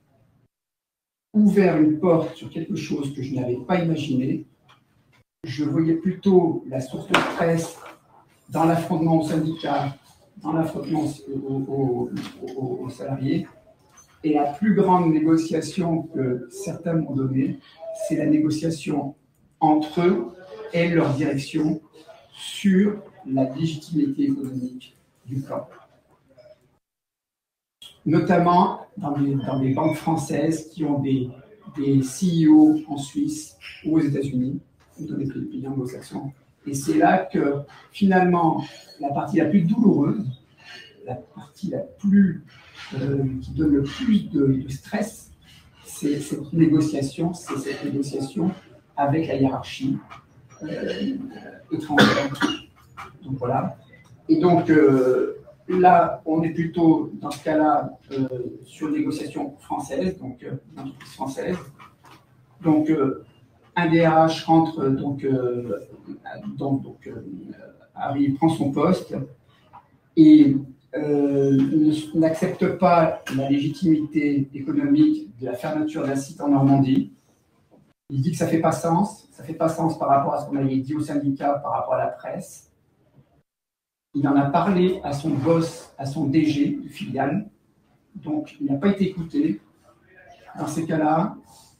ouvert une porte sur quelque chose que je n'avais pas imaginé. Je voyais plutôt la source de stress dans l'affrontement au syndicat, dans l'affrontement aux, aux, aux, aux salariés. Et la plus grande négociation que certains m'ont donnée, c'est la négociation entre eux et leur direction sur la légitimité économique du plan. Notamment dans les, dans les banques françaises qui ont des, des C E O en Suisse ou aux États-Unis, ou dans des pays anglo-saxons. Et c'est là que, finalement, la partie la plus douloureuse, la partie la plus, euh, qui donne le plus de, de stress, c'est cette négociation, c'est cette négociation avec la hiérarchie euh, étrangère. Donc voilà. Et donc, euh, là, on est plutôt, dans ce cas-là, euh, sur négociation française, donc euh, une entreprise française. Donc, euh, un D R H rentre, donc, euh, donc, donc euh, arrive, prend son poste et euh, n'accepte pas la légitimité économique de la fermeture d'un site en Normandie. Il dit que ça ne fait pas sens, ça ne fait pas sens par rapport à ce qu'on avait dit au syndicat, par rapport à la presse. Il en a parlé à son boss, à son D G de filiale, donc il n'a pas été écouté. Dans ces cas-là,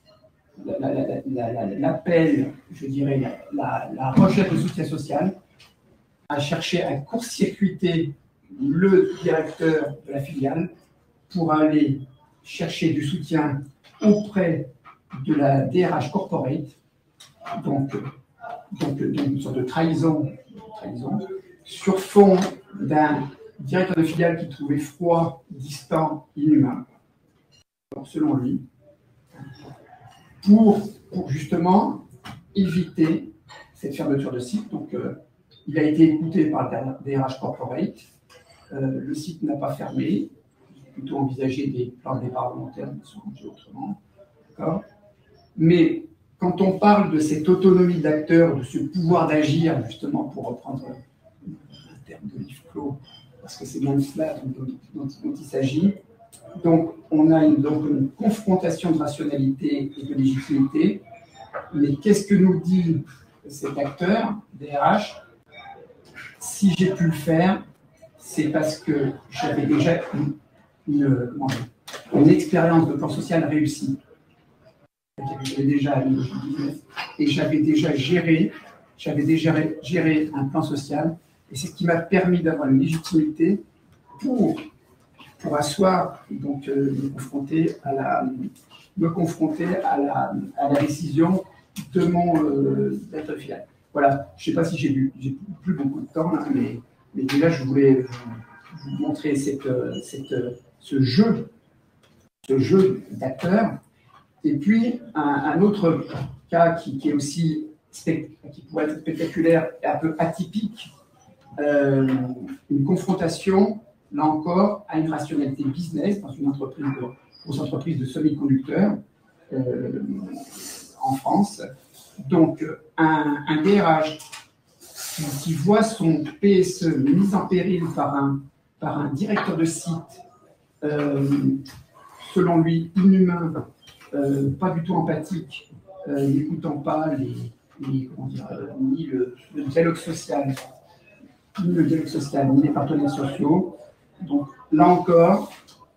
l'appel, je dirais, la, la recherche de soutien social a cherché à court-circuiter le directeur de la filiale pour aller chercher du soutien auprès de la D R H corporate, donc, donc, donc une sorte de trahison, trahison sur fond d'un directeur de filiale qui trouvait froid, distant, inhumain, selon lui, pour, pour justement éviter cette fermeture de site. Donc, euh, il a été écouté par le D R H corporate, euh, le site n'a pas fermé, il a plutôt envisagé des plans de départ volontaires, mais sont rangés autrement. D'accord ? Mais quand on parle de cette autonomie d'acteur, de ce pouvoir d'agir, justement, pour reprendre un terme de livre clos, parce que c'est bien de cela dont, dont, dont il s'agit, donc on a une, donc une confrontation de rationalité et de légitimité, mais qu'est-ce que nous dit cet acteur, D R H ? Si j'ai pu le faire, c'est parce que j'avais déjà une, comment dire, une expérience de plan social réussie. J'avais déjà et j'avais déjà géré, j'avais déjà géré un plan social, et c'est ce qui m'a permis d'avoir une légitimité pour, pour asseoir, donc euh, me confronter à la, me confronter à la, à la décision de mon euh, d'être fier. Voilà, je ne sais pas si j'ai eu, j'ai plus beaucoup de temps, là, mais, mais déjà je voulais vous, vous montrer cette, cette, ce jeu, ce jeu d'acteurs. Et puis un, un autre cas qui, qui est aussi qui pourrait être spectaculaire et un peu atypique, euh, une confrontation, là encore, à une rationalité business dans une entreprise, de, grosse entreprise de semi-conducteurs euh, en France. Donc, un, un D R H qui, qui voit son P S E mis en péril par un, par un directeur de site, euh, selon lui, inhumain, euh, pas du tout empathique, euh, n'écoutant pas les, les, comment dire, euh, ni le, le dialogue social, ni le dialogue social, ni les partenaires sociaux. Donc, là encore,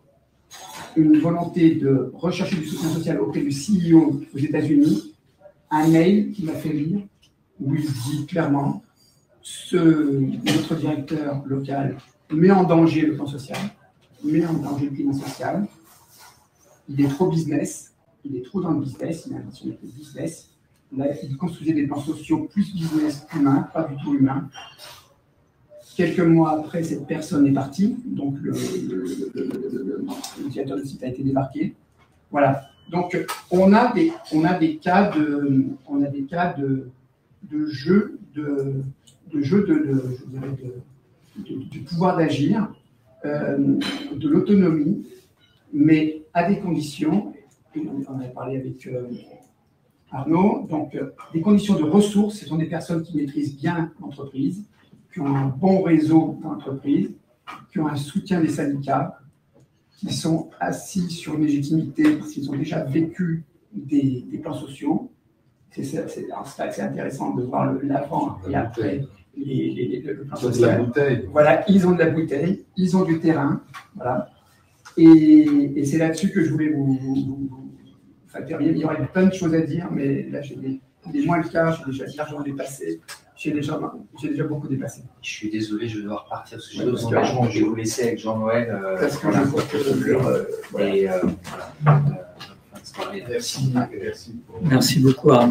une volonté de rechercher du soutien social auprès du C E O aux États-Unis, un mail qui m'a fait lire, où il dit clairement ce, notre directeur local met en danger le plan social, met en danger le climat social, il est trop business, il est trop dans le business, il a l'impression d'être business. Là, il construisait des plans sociaux plus business qu'humain, pas du tout humain. Quelques mois après, cette personne est partie, donc le, le, le, le, le, le directeur de site a été débarqué. Voilà. Donc, on a des, on a des cas de, on a des cas de, de jeu, de, de jeu de, de, je dirais de, de, du pouvoir d'agir, euh, de l'autonomie, mais à des conditions. On en a parlé avec euh, Arnaud. Donc, euh, des conditions de ressources. Ce sont des personnes qui maîtrisent bien l'entreprise, qui ont un bon réseau dans l'entreprise, qui ont un soutien des syndicats, qui sont assis sur une légitimité parce qu'ils ont déjà vécu des, des plans sociaux. C'est, c'est, c'est, c'est intéressant de voir le, l'avant et après les, les, les, le plan social. Ils ont de la bouteille. Voilà, ils ont de la bouteille, ils ont du terrain. Voilà. Et, et c'est là-dessus que je voulais vous, vous, vous enfin, terminer. Il y aurait plein de choses à dire, mais là, j'ai des, des moins le cas, j'ai déjà largement dépassé. J'ai déjà, j'ai déjà beaucoup dépassé. Je suis désolé, je vais devoir partir parce que j'ai d'autres engagements. Je vais vous laisser avec Jean-Noël. Euh, parce que voilà, je vois que le, euh, voilà. Et, euh, voilà. Euh, merci. Merci, pour merci beaucoup, Arnaud.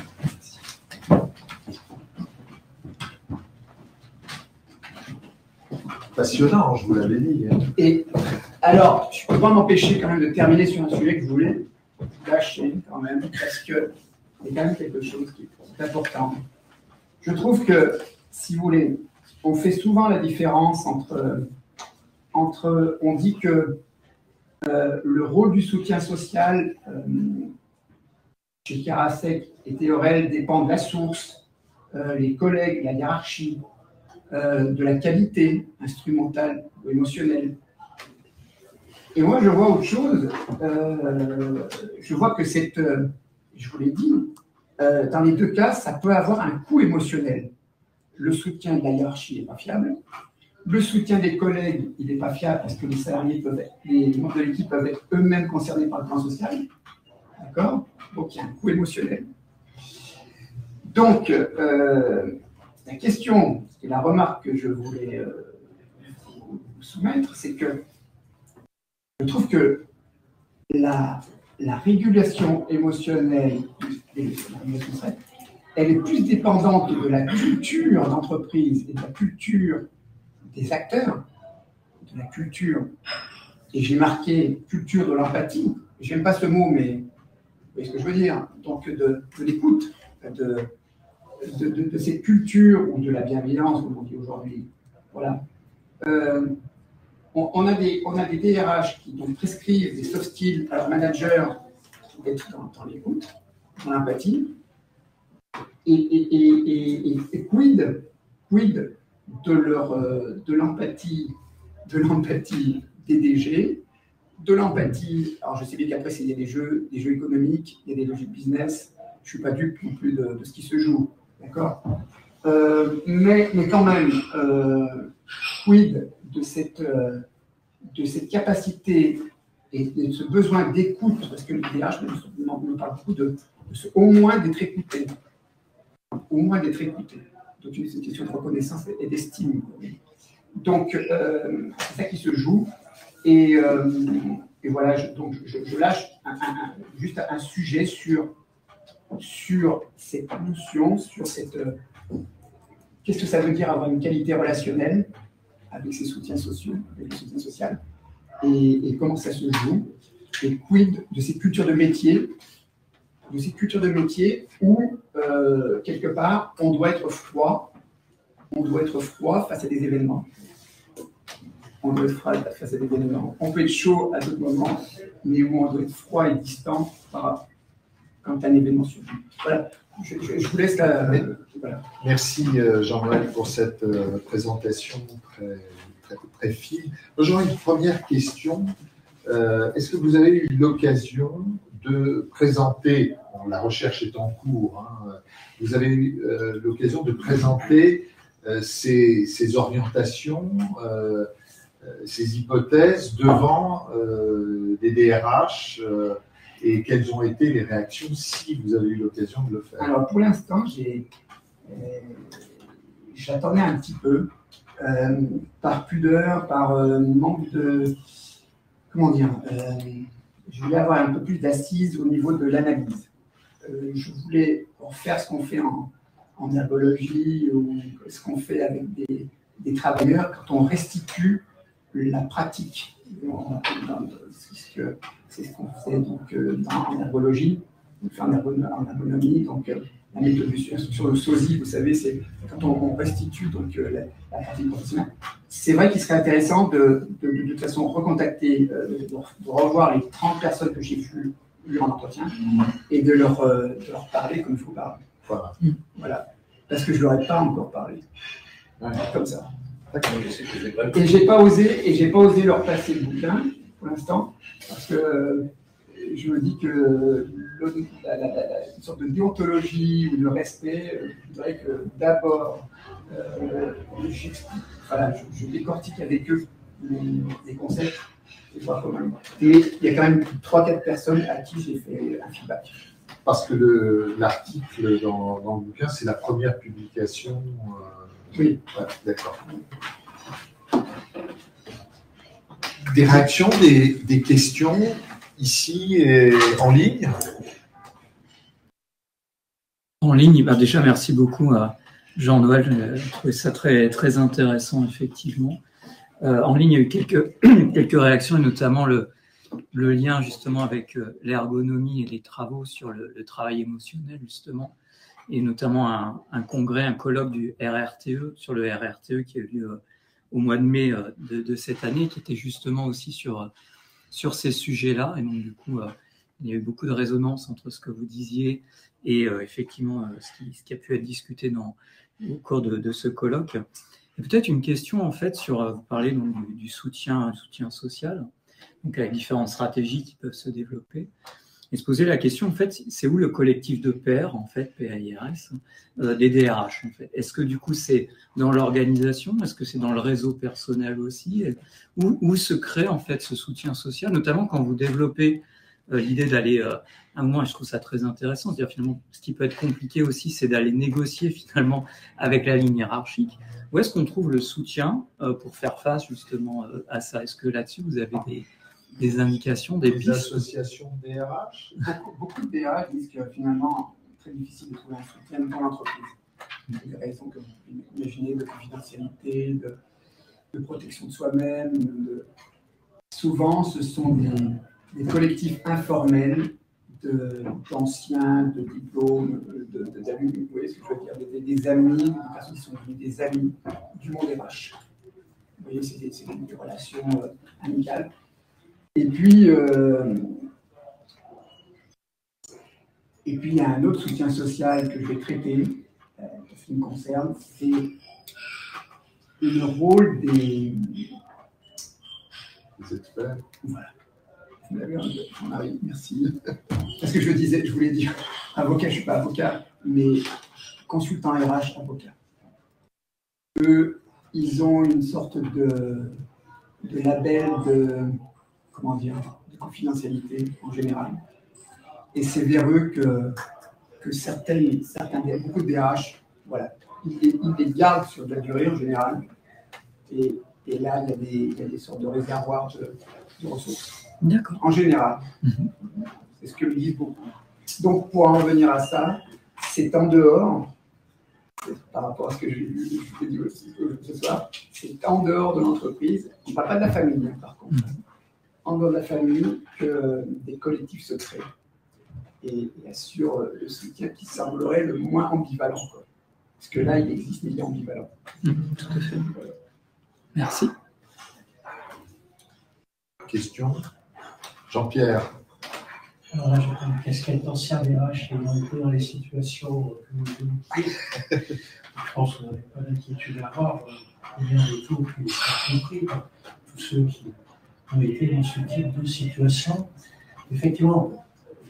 Passionnant, je vous l'avais dit. Et alors, je ne peux pas m'empêcher quand même de terminer sur un sujet que je voulais lâcher quand même, parce que il y a quand même quelque chose qui est important. Je trouve que, si vous voulez, on fait souvent la différence entre, entre on dit que euh, le rôle du soutien social euh, chez Karasek et Théorel dépend de la source, euh, les collègues, la hiérarchie, euh, de la qualité instrumentale ou émotionnelle. Et moi, je vois autre chose. Euh, je vois que cette, euh, je vous l'ai dit, euh, dans les deux cas, ça peut avoir un coût émotionnel. Le soutien de la hiérarchie n'est pas fiable. Le soutien des collègues, il n'est pas fiable parce que les salariés peuvent être, les membres de l'équipe peuvent être eux-mêmes concernés par le plan social. D'accord ? Donc, il y a un coût émotionnel. Donc, euh, la question et la remarque que je voulais euh, vous soumettre, c'est que je trouve que la, la régulation émotionnelle, elle est plus dépendante de la culture d'entreprise et de la culture des acteurs, de la culture, et j'ai marqué culture de l'empathie. J'aime pas ce mot, mais vous voyez ce que je veux dire. Donc, de, de l'écoute, de, de, de, de cette culture, ou de la bienveillance, comme on dit aujourd'hui. Voilà. Euh, On, on, a des, on a des D R H qui donc prescrivent des soft skills à leurs managers d'être dans, dans l'écoute, dans l'empathie. Et, et, et, et, et quid, quid de, leur, de l'empathie, de l'empathie des D G, de l'empathie. Alors je sais bien qu'après, il y a des jeux, des jeux économiques, il y a des logiques business. Je ne suis pas dupe non plus de, de ce qui se joue. D'accord euh, mais, mais quand même, euh, quid de cette, euh, de cette capacité et de ce besoin d'écoute, parce que le D R H me parle beaucoup de, de ce, au moins d'être écouté, au moins d'être écouté. Donc c'est une question de reconnaissance et d'estime. Donc euh, c'est ça qui se joue. Et, euh, et voilà, je, donc je, je lâche un, un, un, juste un sujet sur, sur cette notion, sur cette... Euh, qu'est-ce que ça veut dire avoir une qualité relationnelle avec ses soutiens sociaux, avec le soutien social, et, et comment ça se joue, et quid de ces cultures de métier, de ces cultures de métier où, euh, quelque part, on doit être froid, on doit être froid face à des événements. On doit être froid face à des événements. On peut être chaud à d'autres moments, mais où on doit être froid et distant par, quand un événement survient. Voilà, je, je, je vous laisse la... Euh, voilà. Merci Jean-Noël pour cette euh, présentation très, très, très fine. J'aurais une première question. Euh, Est-ce que vous avez eu l'occasion de présenter, bon, la recherche est en cours, hein, vous avez eu euh, l'occasion de présenter euh, ces, ces orientations, euh, ces hypothèses devant euh, des D R H euh, et quelles ont été les réactions si vous avez eu l'occasion de le faire? Alors pour l'instant, j'ai, euh, j'attendais un petit peu, euh, par pudeur, par euh, manque de, comment dire, euh, je voulais avoir un peu plus d'assises au niveau de l'analyse. Euh, je voulais faire ce qu'on fait en, en ergologie ou ce qu'on fait avec des, des travailleurs quand on restitue la pratique. C'est ce qu'on fait donc, euh, en ergologie, on fait en, ergon en ergonomie, donc euh, la méthode sur le sosie, vous savez, c'est quand on, on restitue donc, euh, la, la pratique professionnelle. C'est vrai qu'il serait intéressant de, de, de, de toute façon recontacter, euh, de, de revoir les trente personnes que j'ai vues en entretien et de leur, euh, de leur parler comme il faut parler. Voilà. Voilà. Parce que je ne leur ai pas encore parlé. Ouais. Comme ça. Et j'ai pas osé, et j'ai pas osé leur passer le bouquin pour l'instant, parce que euh, je me dis que le, la, la, la, une sorte de déontologie ou de respect, euh, je voudrais que d'abord, euh, voilà, je, je décortique avec eux des concepts et voir comment. Et il y a quand même trois quatre personnes à qui j'ai fait un feedback. Parce que l'article dans, dans le bouquin, c'est la première publication. Euh... Oui. Ouais, d'accord. Des réactions, des, des questions ici et en ligne? En ligne, bah déjà, merci beaucoup à Jean-Noël. J'ai trouvé ça très, très intéressant, effectivement. Euh, en ligne, il y a eu quelques, quelques réactions, et notamment le, le lien justement avec l'ergonomie et les travaux sur le, le travail émotionnel, justement. Et notamment un, un congrès, un colloque du R R T E, sur le R R T E qui a eu lieu au mois de mai de, de cette année, qui était justement aussi sur, sur ces sujets-là. Et donc, du coup, euh, il y a eu beaucoup de résonance entre ce que vous disiez et euh, effectivement euh, ce, qui, ce qui a pu être discuté dans, au cours de, de ce colloque. Et peut-être une question, en fait, sur, euh, vous parlez donc du, du soutien, soutien social, donc avec différentes stratégies qui peuvent se développer. Et se poser la question, en fait, c'est où le collectif de pairs, en fait, P A I R S, euh, des D R H, en fait. Est-ce que, du coup, c'est dans l'organisation? Est-ce que c'est dans le réseau personnel aussi? Où, où se crée, en fait, ce soutien social, notamment quand vous développez euh, l'idée d'aller, euh, à un moment, et je trouve ça très intéressant, c'est-à-dire, finalement, ce qui peut être compliqué aussi, c'est d'aller négocier, finalement, avec la ligne hiérarchique. Où est-ce qu'on trouve le soutien euh, pour faire face, justement, euh, à ça? Est-ce que là-dessus, vous avez des... des indications, des, des associations de D R H? Beaucoup, beaucoup de D R H disent que finalement, c'est très difficile de trouver un soutien dans l'entreprise. Pour des raisons que vous pouvez imaginer, de confidentialité, de, de protection de soi-même. De... Souvent, ce sont des, des collectifs informels d'anciens, de, de diplômes, d'amis, vous voyez ce que je veux dire, des, des amis, des personnes qui sont devenues des amis du monde R H. Vous voyez, c'est des, des relations euh, amicales. Et puis, euh, et puis, il y a un autre soutien social que je vais traiter, euh, ce qui me concerne, c'est le rôle des... Des experts. Voilà. On arrive, merci. Parce que je disais, je voulais dire, avocat, je ne suis pas avocat, mais consultant R H, avocat. Eux, ils ont une sorte de... de labels de, comment dire, de confidentialité en général. Et c'est vers eux que, que certaines, certains, beaucoup de D H, voilà, ils, ils les gardent sur de la durée en général. Et, et là, il y, a des, il y a des sortes de réservoirs de, de ressources. D'accord. En général. Mm-hmm. C'est ce que me disent beaucoup. Donc, pour en revenir à ça, c'est en dehors, par rapport à ce que je, je t'ai dit aussi ce soir, c'est en dehors de l'entreprise, on ne parle pas de la famille, hein, par contre, mm-hmm. en dehors de la famille que des collectifs se créent et, et assurent le soutien qui semblerait le moins ambivalent. Quoi. Parce que là, il existe, mais il est ambivalent. Mmh, tout à fait. Voilà. Merci. Question. Jean-Pierre. Alors là, j'ai une casquette d'ancien D H et on était dans les situations que vous évoquiez. Je pense que vous n'avez pas d'inquiétude à avoir. Bien de tout, puis c'est compris par tous ceux qui ont été dans ce type de situation. Effectivement,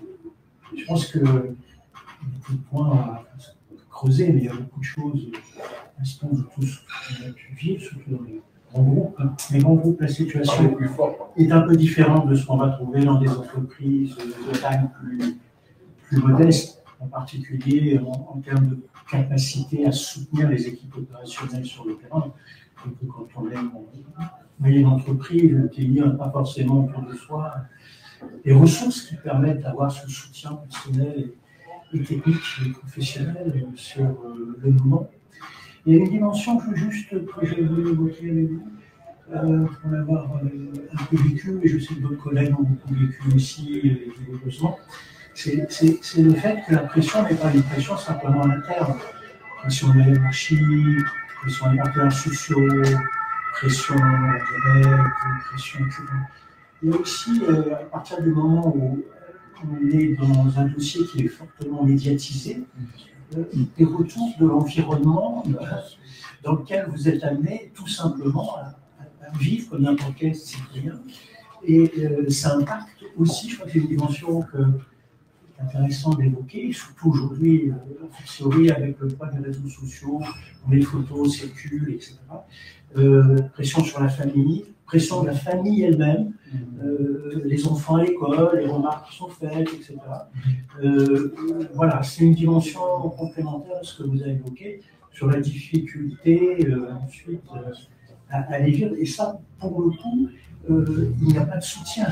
je pense que il y a des points à creuser, mais il y a beaucoup de choses, l'instant de tout ce qu'on a pu vivre, surtout dans les grands groupes. Les grands groupes, la situation est un peu différente de ce qu'on va trouver dans des entreprises de taille plus, plus modeste, en particulier en, en termes de capacité à soutenir les équipes opérationnelles sur le terrain. Donc, quand on est dans une entreprise, le T I n'a pas forcément autour de soi des ressources qui permettent d'avoir ce soutien personnel et, et technique et professionnel sur euh, le moment. Il y a une dimension plus juste que j'ai voulu évoquer avec vous, euh, pour l'avoir euh, un peu vécu, et je sais que d'autres collègues ont beaucoup vécu aussi, et heureusement, c'est le fait que la pression n'est pas une pression simplement interne. Pression de la hiérarchie, pression des partenaires sociaux, pression directe, pression, et cetera. Il y a aussi, euh, à partir du moment où on est dans un dossier qui est fortement médiatisé, euh, des retours de l'environnement euh, dans lequel vous êtes amené tout simplement à, à vivre comme n'importe quel citoyen. Et euh, ça impacte aussi, je crois que c'est une dimension que c'est intéressant d'évoquer, surtout aujourd'hui, euh, a fortiori avec le poids des réseaux sociaux, où les photos circulent, et cetera. Euh, pression sur la famille, pression de la famille elle-même, euh, les enfants à l'école, les remarques qui sont faites, et cetera. Euh, voilà, c'est une dimension complémentaire à ce que vous avez évoqué sur la difficulté euh, ensuite euh, à, à les vivre. Et ça, pour le coup, euh, il n'y a pas de soutien.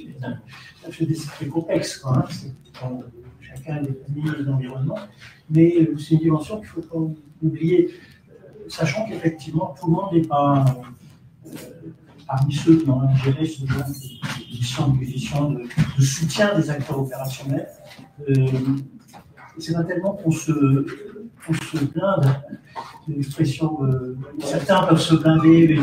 C'est très complexe, quoi, hein. Dans chacun des familles et de l'environnement, mais c'est une dimension qu'il ne faut pas oublier, sachant qu'effectivement, tout le monde n'est pas euh, parmi ceux qui ont géré ce genre de position de, de, de soutien des acteurs opérationnels. Euh, c'est pas tellement qu'on se, qu'on se blinde, c'est une expression, euh, certains peuvent se blinder, mais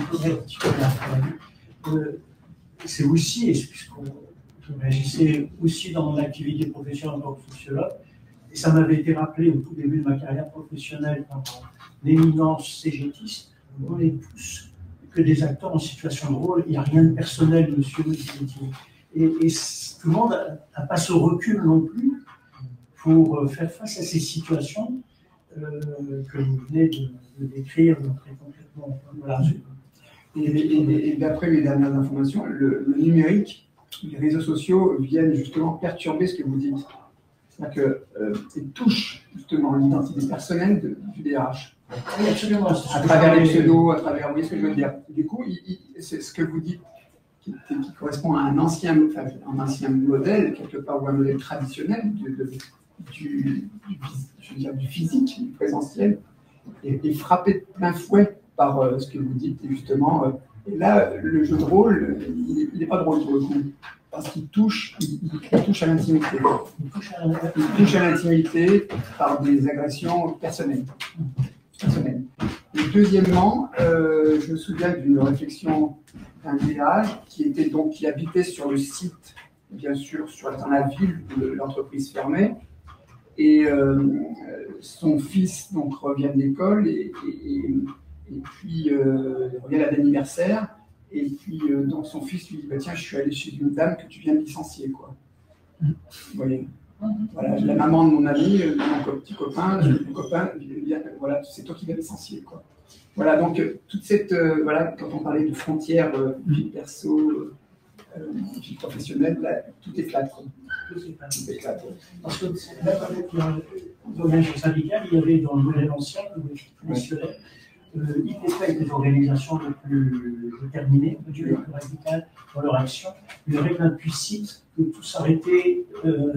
euh, c'est aussi, et puisqu'on j'agissais aussi dans mon activité professionnelle en tant que sociologue, et ça m'avait été rappelé au tout début de ma carrière professionnelle par l'éminence cégétiste, on est tous que des acteurs en situation de rôle, il n'y a rien de personnel, monsieur, et, et tout le monde n'a pas ce recul non plus pour faire face à ces situations euh, que vous venez de, de décrire très concrètement. Voilà. Et, et, et d'après mes dernières informations, le, le numérique, les réseaux sociaux viennent justement perturber ce que vous dites. C'est-à-dire qu'ils euh, touchent justement l'identité personnelle de, du D R H. Oui, absolument. À travers les pseudos, à travers, vous voyez ce que je veux dire. Du coup, c'est ce que vous dites qui, qui correspond à un ancien, enfin, un ancien modèle, quelque part, ou un modèle traditionnel de, de, du, du, je veux dire, du physique, du présentiel, et, et frappé de plein fouet par euh, ce que vous dites, justement. Euh, Et là, le jeu de rôle, il n'est pas drôle pour le coup, parce qu'il touche, il, il touche à l'intimité. Il touche à l'intimité par des agressions personnelles. personnelles. Et deuxièmement, euh, je me souviens d'une réflexion d'un D H qui était donc qui habitait sur le site, bien sûr, sur, dans la ville où l'entreprise fermait, et euh, son fils donc revient de l'école et, et, et Et puis, euh, il revient à l'anniversaire, et puis euh, donc son fils lui dit bah, tiens, je suis allé chez une dame que tu viens de licencier, quoi. Vous voyez. Voilà, la maman de mon ami, de mon petit copain, mon copain, voilà, c'est toi qui vas l'essentiel, quoi. Voilà, donc toute cette, euh, voilà, quand on parlait de frontières, euh, vie perso, euh, vie professionnelle, là, tout est flat, quoi. Tout est flat. Parce que même avec l'organisation syndicale, il y avait dans le modèle ancien, le national, euh, y compris avec des organisations les plus déterminées, les plus radicales dans leur action, une règle implicite que tout s'arrêtait euh,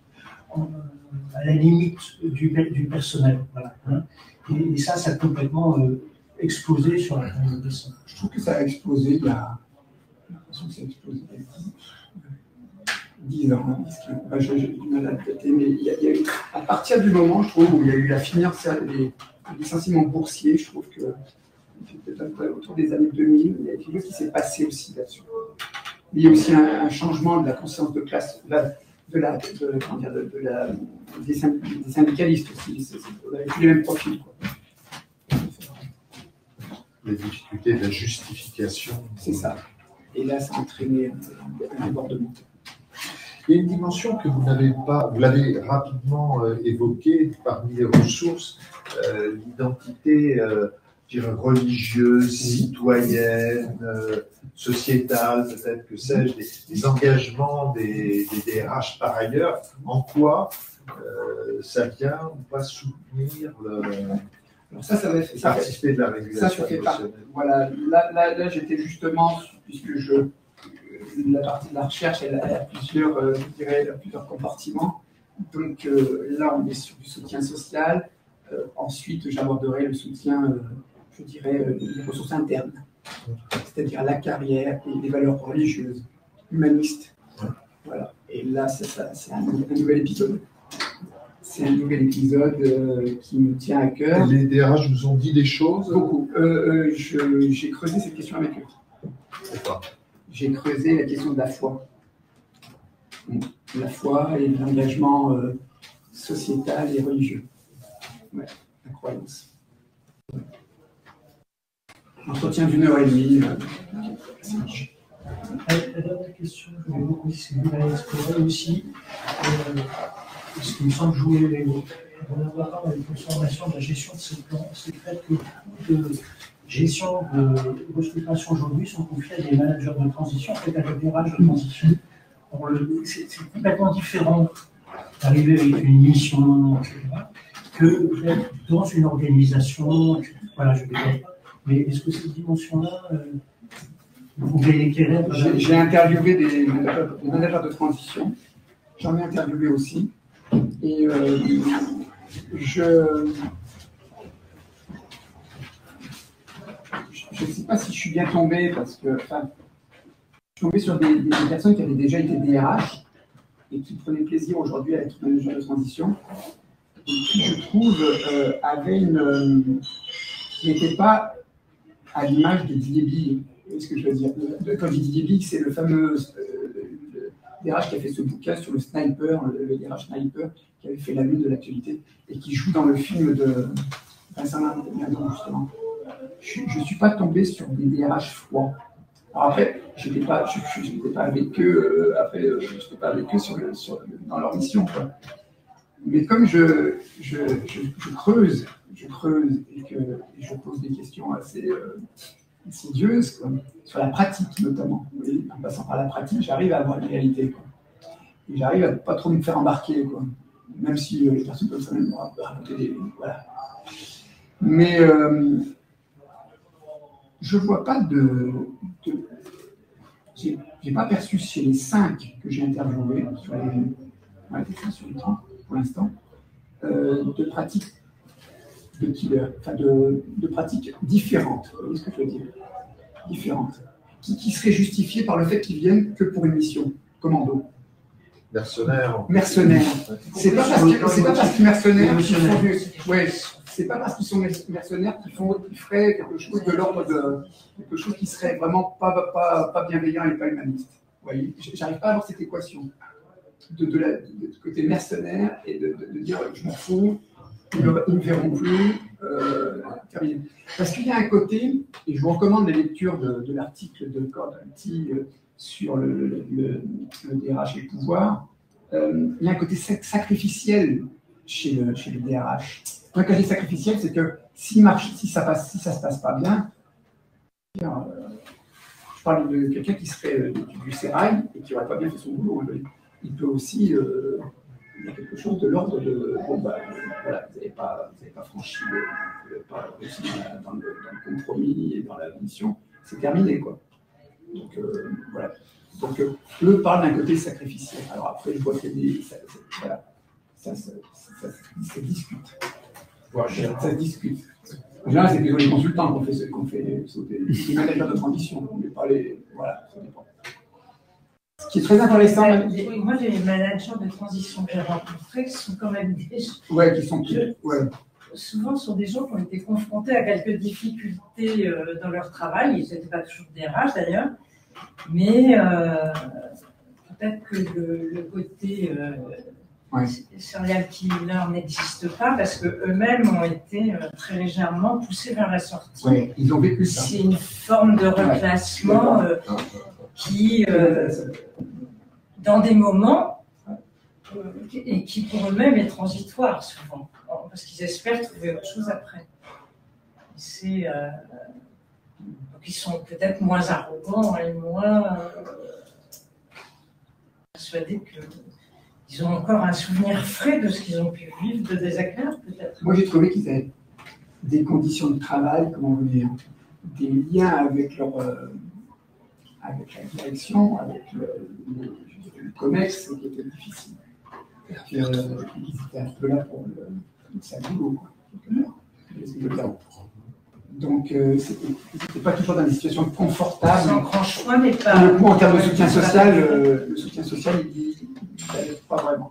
à la limite du, du personnel. Voilà, hein. et, et ça, ça a complètement euh, explosé sur la période récente. Je trouve que ça a explosé il y a. J'ai l'impression que ça a explosé il y a dix ans. Hein, enfin, j'ai du mal à le péter, mais il y, a, il y a eu, à partir du moment, je trouve, où il y a eu la finance, les licenciements boursiers, je trouve que peut-être autour des années deux mille, il y a quelque chose qui s'est passé aussi là-dessus. Il y a aussi un, un changement de la conscience de classe. Là, de la, de, de, de, de la, des, des syndicalistes aussi. On avait tous les mêmes profils, quoi. Les difficultés de la justification. C'est ça. Et là, ça a entraîné un débordement. Il y a une dimension que vous n'avez pas, vous l'avez rapidement euh, évoquée parmi les ressources, euh, l'identité euh, je dirais, religieuse, citoyenne, euh, sociétale, peut-être que sais-je, des, des engagements des, des D R H par ailleurs. En quoi euh, ça vient ou pas soutenir le. Alors ça, ça va faire, ça participer fait, de la régulation ça, ça émotionnelle. Voilà, là, là, là j'étais justement, puisque je, la partie de la recherche, elle a, elle a plusieurs, euh, je dirais, elle a plusieurs compartiments. Donc euh, là, on est sur du soutien social. Euh, ensuite, j'aborderai le soutien, euh, je dirais, euh, les ressources internes, c'est-à-dire la carrière et les valeurs religieuses, humanistes. Voilà. Et là, c'est, ça, c'est un, un nouvel épisode. C'est un nouvel épisode euh, qui me tient à cœur. Les D R H vous ont dit des choses? Beaucoup. Euh, euh, je, j'ai creusé cette question avec eux. Pourquoi? J'ai creusé la question de la foi. La foi et l'engagement euh, sociétal et religieux. Ouais, la croyance. Entretien d'une heure et demie. Euh, la, la dernière question, je voulais beaucoup explorer aussi. Euh, ce qui me semble jouer les mots. On a voir avec une formation de la gestion de ces plans, c'est le fait que de gestion de restructuration aujourd'hui sont confiés à des managers de transition, fait à des D R H de transition. C'est, c'est complètement différent d'arriver avec une mission, et cetera, que d'être dans une organisation, et cetera. Voilà, je ne vais pas. Mais est-ce que cette dimension-là, euh, vous pouvez l'éclairer? J'ai, j'ai interviewé des, des managers de transition, j'en ai interviewé aussi. Et euh, je je ne sais pas si je suis bien tombé parce que enfin, je suis tombé sur des, des, des personnes qui avaient déjà été D R H et qui prenaient plaisir aujourd'hui à être manager de transition et qui, je trouve, euh, avaient une euh, qui n'était pas à l'image de Didier Bille. Vous voyez ce que je veux dire? Quand je dis Didier Bille, c'est le fameux euh, D R H qui a fait ce bouquin sur le sniper, le, le D R H sniper, qui avait fait la lune de l'actualité, et qui joue dans le film de Vincent Lindon, justement. Je ne suis pas tombé sur des D R H froids. Alors après, je n'étais pas, je, je, je pas avec eux, euh, après, euh, je n'étais pas avec eux sur le, sur le, dans leur mission, quoi. Mais comme je, je, je, je creuse, je creuse et que et je pose des questions assez euh, insidieuses, quoi, sur la pratique notamment. Vous voyez, en passant par la pratique, j'arrive à avoir une réalité, quoi. Et j'arrive à ne pas trop me faire embarquer, quoi. Même si euh, les personnes peuvent quand même raconter des... Voilà. Mais euh, je ne vois pas de... de j'ai, j'ai pas perçu chez les cinq que j'ai interviewés, sur les, ouais, sur les trente pour l'instant, euh, de pratiques de killer, enfin de, de pratiques différentes, vous voyez ce que je veux dire? Différentes. Qui, qui seraient justifiées par le fait qu'ils viennent que pour une mission, commando. Mercenaires. Mercenaires. C'est pas parce que c'est pas parce qu'ils mercenaires qu'ils font du, ouais, c'est pas parce qu'ils sont mercenaires qu'ils font, qu'ils feraient quelque chose de l'ordre de quelque chose qui serait vraiment pas pas pas bienveillant et pas humaniste. Vous voyez, j'arrive pas à avoir cette équation de de, la, de côté mercenaire et de, de, de dire je m'en fous, ils ne me verront plus, euh, terminé. Parce qu'il y a un côté, et je vous recommande la lecture de, de l'article de Cordanti euh, sur le, le, le, le D R H et le pouvoir, euh, il y a un côté sac sacrificiel chez le, chez le D R H. Donc, quand je dis sacrificiel, c'est que si, marche, si ça passe, si ça se passe pas bien, bien euh, je parle de quelqu'un qui serait euh, du, du sérail et qui n'aurait pas bien fait son boulot. Il peut aussi, euh, il y a quelque chose de l'ordre de, bon, bah, voilà, vous n'avez pas, pas franchi, le, vous n'avez pas réussi dans le, dans le compromis et dans la mission, c'est terminé, quoi. Donc, euh, voilà. Donc, euh, eux parlent d'un côté sacrificiel. Alors après, je vois que des, ça, ça, voilà, ça, ça, ça, ça, ça discute. Ça, ça se discute. En général, c'est plutôt les consultants qu'on fait, qu'on fait sauter, les managers de transition, mais pas les. Voilà, ça dépend. Ce qui est très intéressant. Oui, moi, j'ai les managers de transition que j'ai rencontrés qui sont quand même des gens. Ouais, qui sont. Je, ouais. Souvent, ce sont des gens qui ont été confrontés à quelques difficultés euh, dans leur travail. Ils n'étaient pas toujours D R H d'ailleurs, mais euh, peut-être que le, le côté euh, ouais. serial killer n'existe pas parce qu'eux-mêmes ont été euh, très légèrement poussés vers la sortie. Ouais, ils ont vécu ça. C'est une forme de reclassement ouais. euh, qui, euh, dans des moments, euh, et qui pour eux-mêmes est transitoire souvent, parce qu'ils espèrent trouver autre chose après. C'est, euh, donc ils sont peut-être moins arrogants et moins euh, persuadés qu'ils ont encore un souvenir frais de ce qu'ils ont pu vivre de désagréable, peut-être. Moi, j'ai trouvé qu'ils avaient des conditions de travail, comment vous dire, des liens avec leur, euh, avec la direction, avec le, le, le COMEX, qui était difficile. Euh, ils étaient un peu là pour le, le boulot, quoi. Donc, euh, c'était pas toujours dans des situations confortables. Sans grand choix, mais pas. Le coup, en termes de soutien social, euh, le soutien social, il n'allait pas vraiment.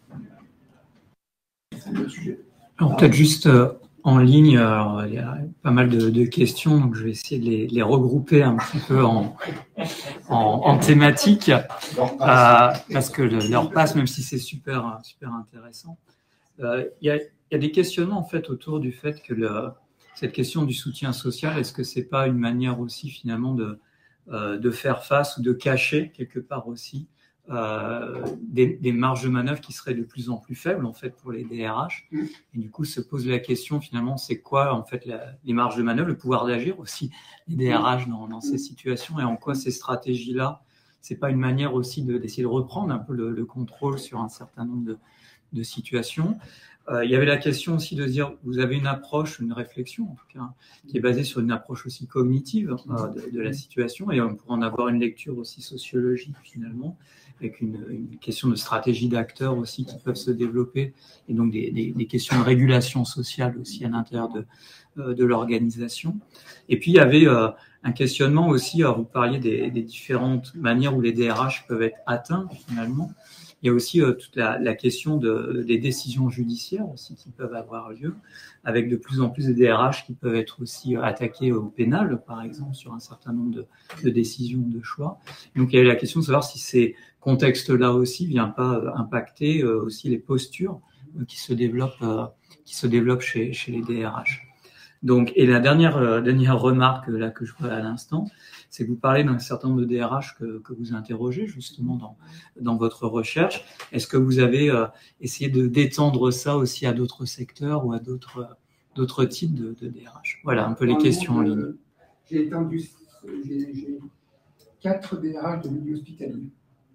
C'est un autre sujet. Alors, peut-être juste euh, en ligne, alors, il y a pas mal de, de questions, donc je vais essayer de les, les regrouper un petit peu en, en, en thématique, euh, parce que le, leur passe, même si c'est super, super intéressant. Euh, il y a, il y a des questionnements en fait autour du fait que le, cette question du soutien social, est-ce que c'est pas une manière aussi finalement de, euh, de faire face ou de cacher quelque part aussi euh, des, des marges de manœuvre qui seraient de plus en plus faibles en fait pour les D R H. Et du coup, se pose la question finalement, c'est quoi en fait la, les marges de manœuvre, le pouvoir d'agir aussi des D R H dans, dans ces situations et en quoi ces stratégies-là, c'est pas une manière aussi de, d'essayer de reprendre un peu le, le contrôle sur un certain nombre de de situation. Euh, il y avait la question aussi de dire, vous avez une approche, une réflexion en tout cas, qui est basée sur une approche aussi cognitive euh, de, de la situation, et on pourrait en avoir une lecture aussi sociologique finalement, avec une, une question de stratégie d'acteurs aussi qui peuvent se développer, et donc des, des, des questions de régulation sociale aussi à l'intérieur de, euh, de l'organisation. Et puis il y avait euh, un questionnement aussi, alors vous parliez des, des différentes manières où les D R H peuvent être atteints finalement. Il y a aussi euh, toute la, la question de, des décisions judiciaires aussi qui peuvent avoir lieu, avec de plus en plus de D R H qui peuvent être aussi euh, attaqués au pénal, par exemple, sur un certain nombre de, de décisions, de choix. Et donc il y a la question de savoir si ces contextes-là aussi ne viennent pas euh, impacter euh, aussi les postures euh, qui se développent, euh, qui se développent chez, chez les D R H. Donc, et la dernière, euh, dernière remarque là, que je vois à l'instant, c'est que vous parlez d'un certain nombre de D R H que, que vous interrogez justement dans, dans votre recherche. Est-ce que vous avez euh, essayé de d'étendre ça aussi à d'autres secteurs ou à d'autres d'autres types de, de D R H? Voilà un peu les Dans questions en monde, ligne. Euh, j'ai étendu, j'ai, j'ai quatre D R H de milieu hospitalier.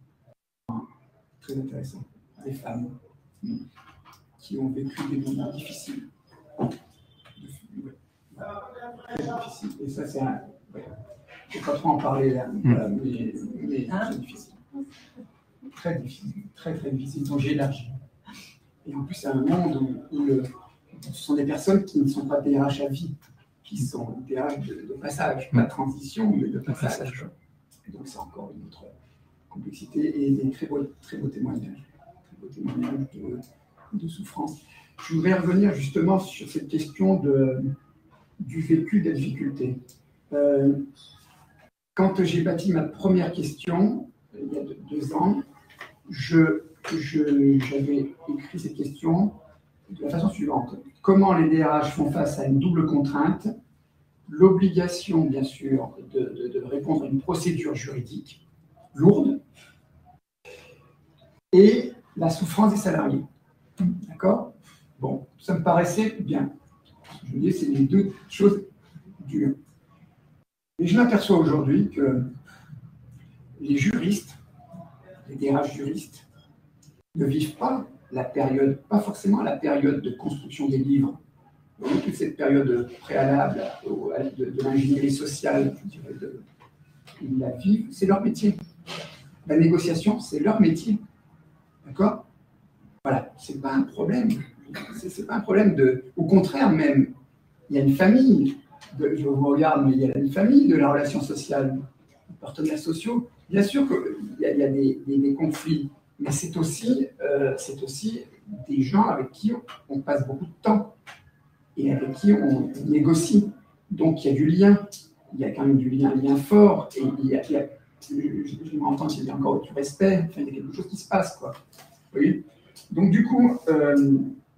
Très intéressant. Des femmes qui ont vécu des moments difficiles. Ouais. Très difficile. Et ça, c'est un. Ouais. Je ne vais pas trop en parler là, mmh. voilà, mais, mais hein? C'est difficile. Très difficile, très très difficile. Donc j'ai élargi. Et en plus, c'est un monde où, où le, ce sont des personnes qui ne sont pas D R H à vie, qui sont D R H de, de passage, pas de transition, mais de passage. Et donc c'est encore une autre complexité et des très beaux, très beaux témoignages, très beaux témoignages de, de souffrance. Je voudrais revenir justement sur cette question de, du vécu de la difficulté. Euh, Quand j'ai bâti ma première question, il y a deux ans, je, je, j'avais écrit cette question de la façon suivante. Comment les D R H font face à une double contrainte, l'obligation, bien sûr, de, de, de répondre à une procédure juridique lourde, et la souffrance des salariés. D'accord? Bon, ça me paraissait bien. Je veux dire, c'est les deux choses dures. Et je m'aperçois aujourd'hui que les juristes, les D R H juristes, ne vivent pas la période, pas forcément la période de construction des livres. Vous voyez, toute cette période préalable de, de l'ingénierie sociale, je dirais, de, ils la vivent, c'est leur métier. La négociation, c'est leur métier. D'accord? Voilà, c'est pas un problème. C'est pas un problème de. Au contraire, même, il y a une famille. De, je vous regarde, mais il y a une famille de la relation sociale, les partenaires sociaux. Bien sûr qu'il y a, il y a des, des, des conflits, mais c'est aussi, euh, c'est aussi des gens avec qui on passe beaucoup de temps et avec qui on négocie. Donc il y a du lien, il y a quand même du lien, un lien fort, et il y a, il y a je, je, je m'entends qu'il y a encore du respect, enfin, il y a quelque chose qui se passe, quoi. Vous voyez? Donc du coup, euh,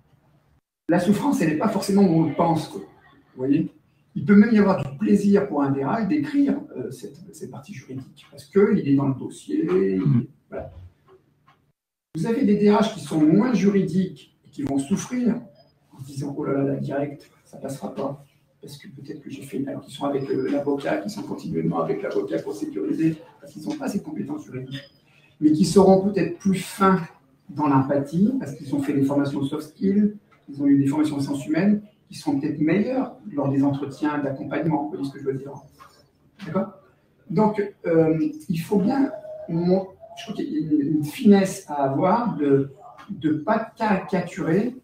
la souffrance, elle n'est pas forcément où on le pense, quoi. Vous voyez? Il peut même y avoir du plaisir pour un D R H d'écrire euh, cette, cette partie juridique, parce qu'il est dans le dossier. Il, voilà. Vous avez des D R H qui sont moins juridiques et qui vont souffrir en disant « Oh là là, la directe, ça ne passera pas. » Parce que peut-être que j'ai fait une... Alors qu'ils sont avec euh, l'avocat, qui sont continuellement avec l'avocat pour sécuriser, parce qu'ils n'ont pas ces compétences juridiques, mais qui seront peut-être plus fins dans l'empathie, parce qu'ils ont fait des formations soft skills, ils ont eu des formations en sciences humaines, qui seront peut-être meilleurs lors des entretiens d'accompagnement, vous voyez ce que je veux dire. D'accord? Donc, euh, il faut bien, mon, je crois qu'il y a une, une finesse à avoir de ne pas caricaturer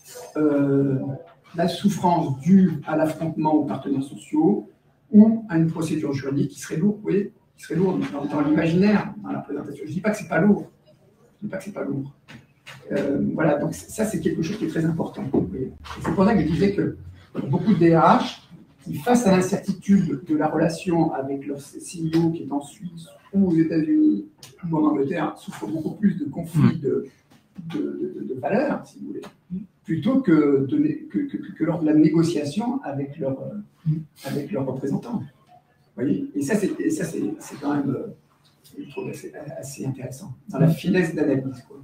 euh, la souffrance due à l'affrontement aux partenaires sociaux ou à une procédure juridique qui serait lourde, vous voyez, qui serait lourde dans, dans l'imaginaire, dans la présentation. Je ne dis pas que ce n'est pas lourd. Je ne dis pas que ce n'est pas lourd. Euh, voilà, donc ça, c'est quelque chose qui est très important. C'est pour ça que je disais que beaucoup de D R H, qui, face à l'incertitude de la relation avec leur C E O qui est en Suisse ou aux États-Unis ou en Angleterre, souffrent beaucoup plus de conflits de, de, de, de valeurs, si vous voulez, plutôt que, de, que, que, que lors de la négociation avec leurs avec leurs représentants. Vous voyez? Et ça, c'est quand même, je trouve, assez, assez intéressant, dans la finesse d'analyse, quoi.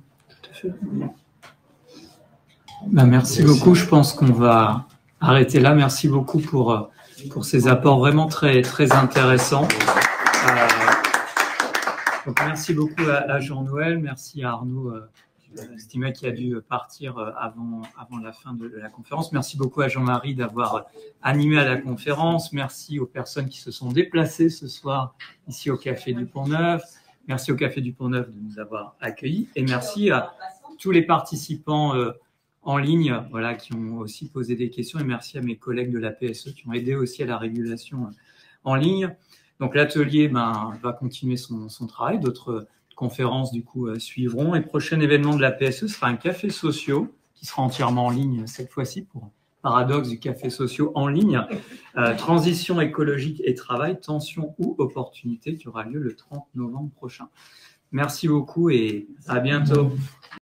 Ben, merci beaucoup. Je pense qu'on va arrêter là. Merci beaucoup pour, pour ces apports vraiment très, très intéressants. Euh, donc merci beaucoup à, à Jean-Noël. Merci à Arnaud euh, Stimet qui a dû partir avant, avant la fin de la conférence. Merci beaucoup à Jean-Marie d'avoir animé à la conférence. Merci aux personnes qui se sont déplacées ce soir ici au Café du Pont-Neuf. Merci au Café du Pont-Neuf de nous avoir accueillis et merci à tous les participants euh, en ligne voilà, qui ont aussi posé des questions et merci à mes collègues de la P S E qui ont aidé aussi à la régulation euh, en ligne. Donc l'atelier ben, va continuer son, son travail, d'autres conférences du coup euh, suivront et le prochain événement de la P S E sera un café sociaux qui sera entièrement en ligne cette fois-ci pour paradoxe du café sociaux en ligne, euh, transition écologique et travail, tension ou opportunité qui aura lieu le trente novembre prochain. Merci beaucoup et à bientôt.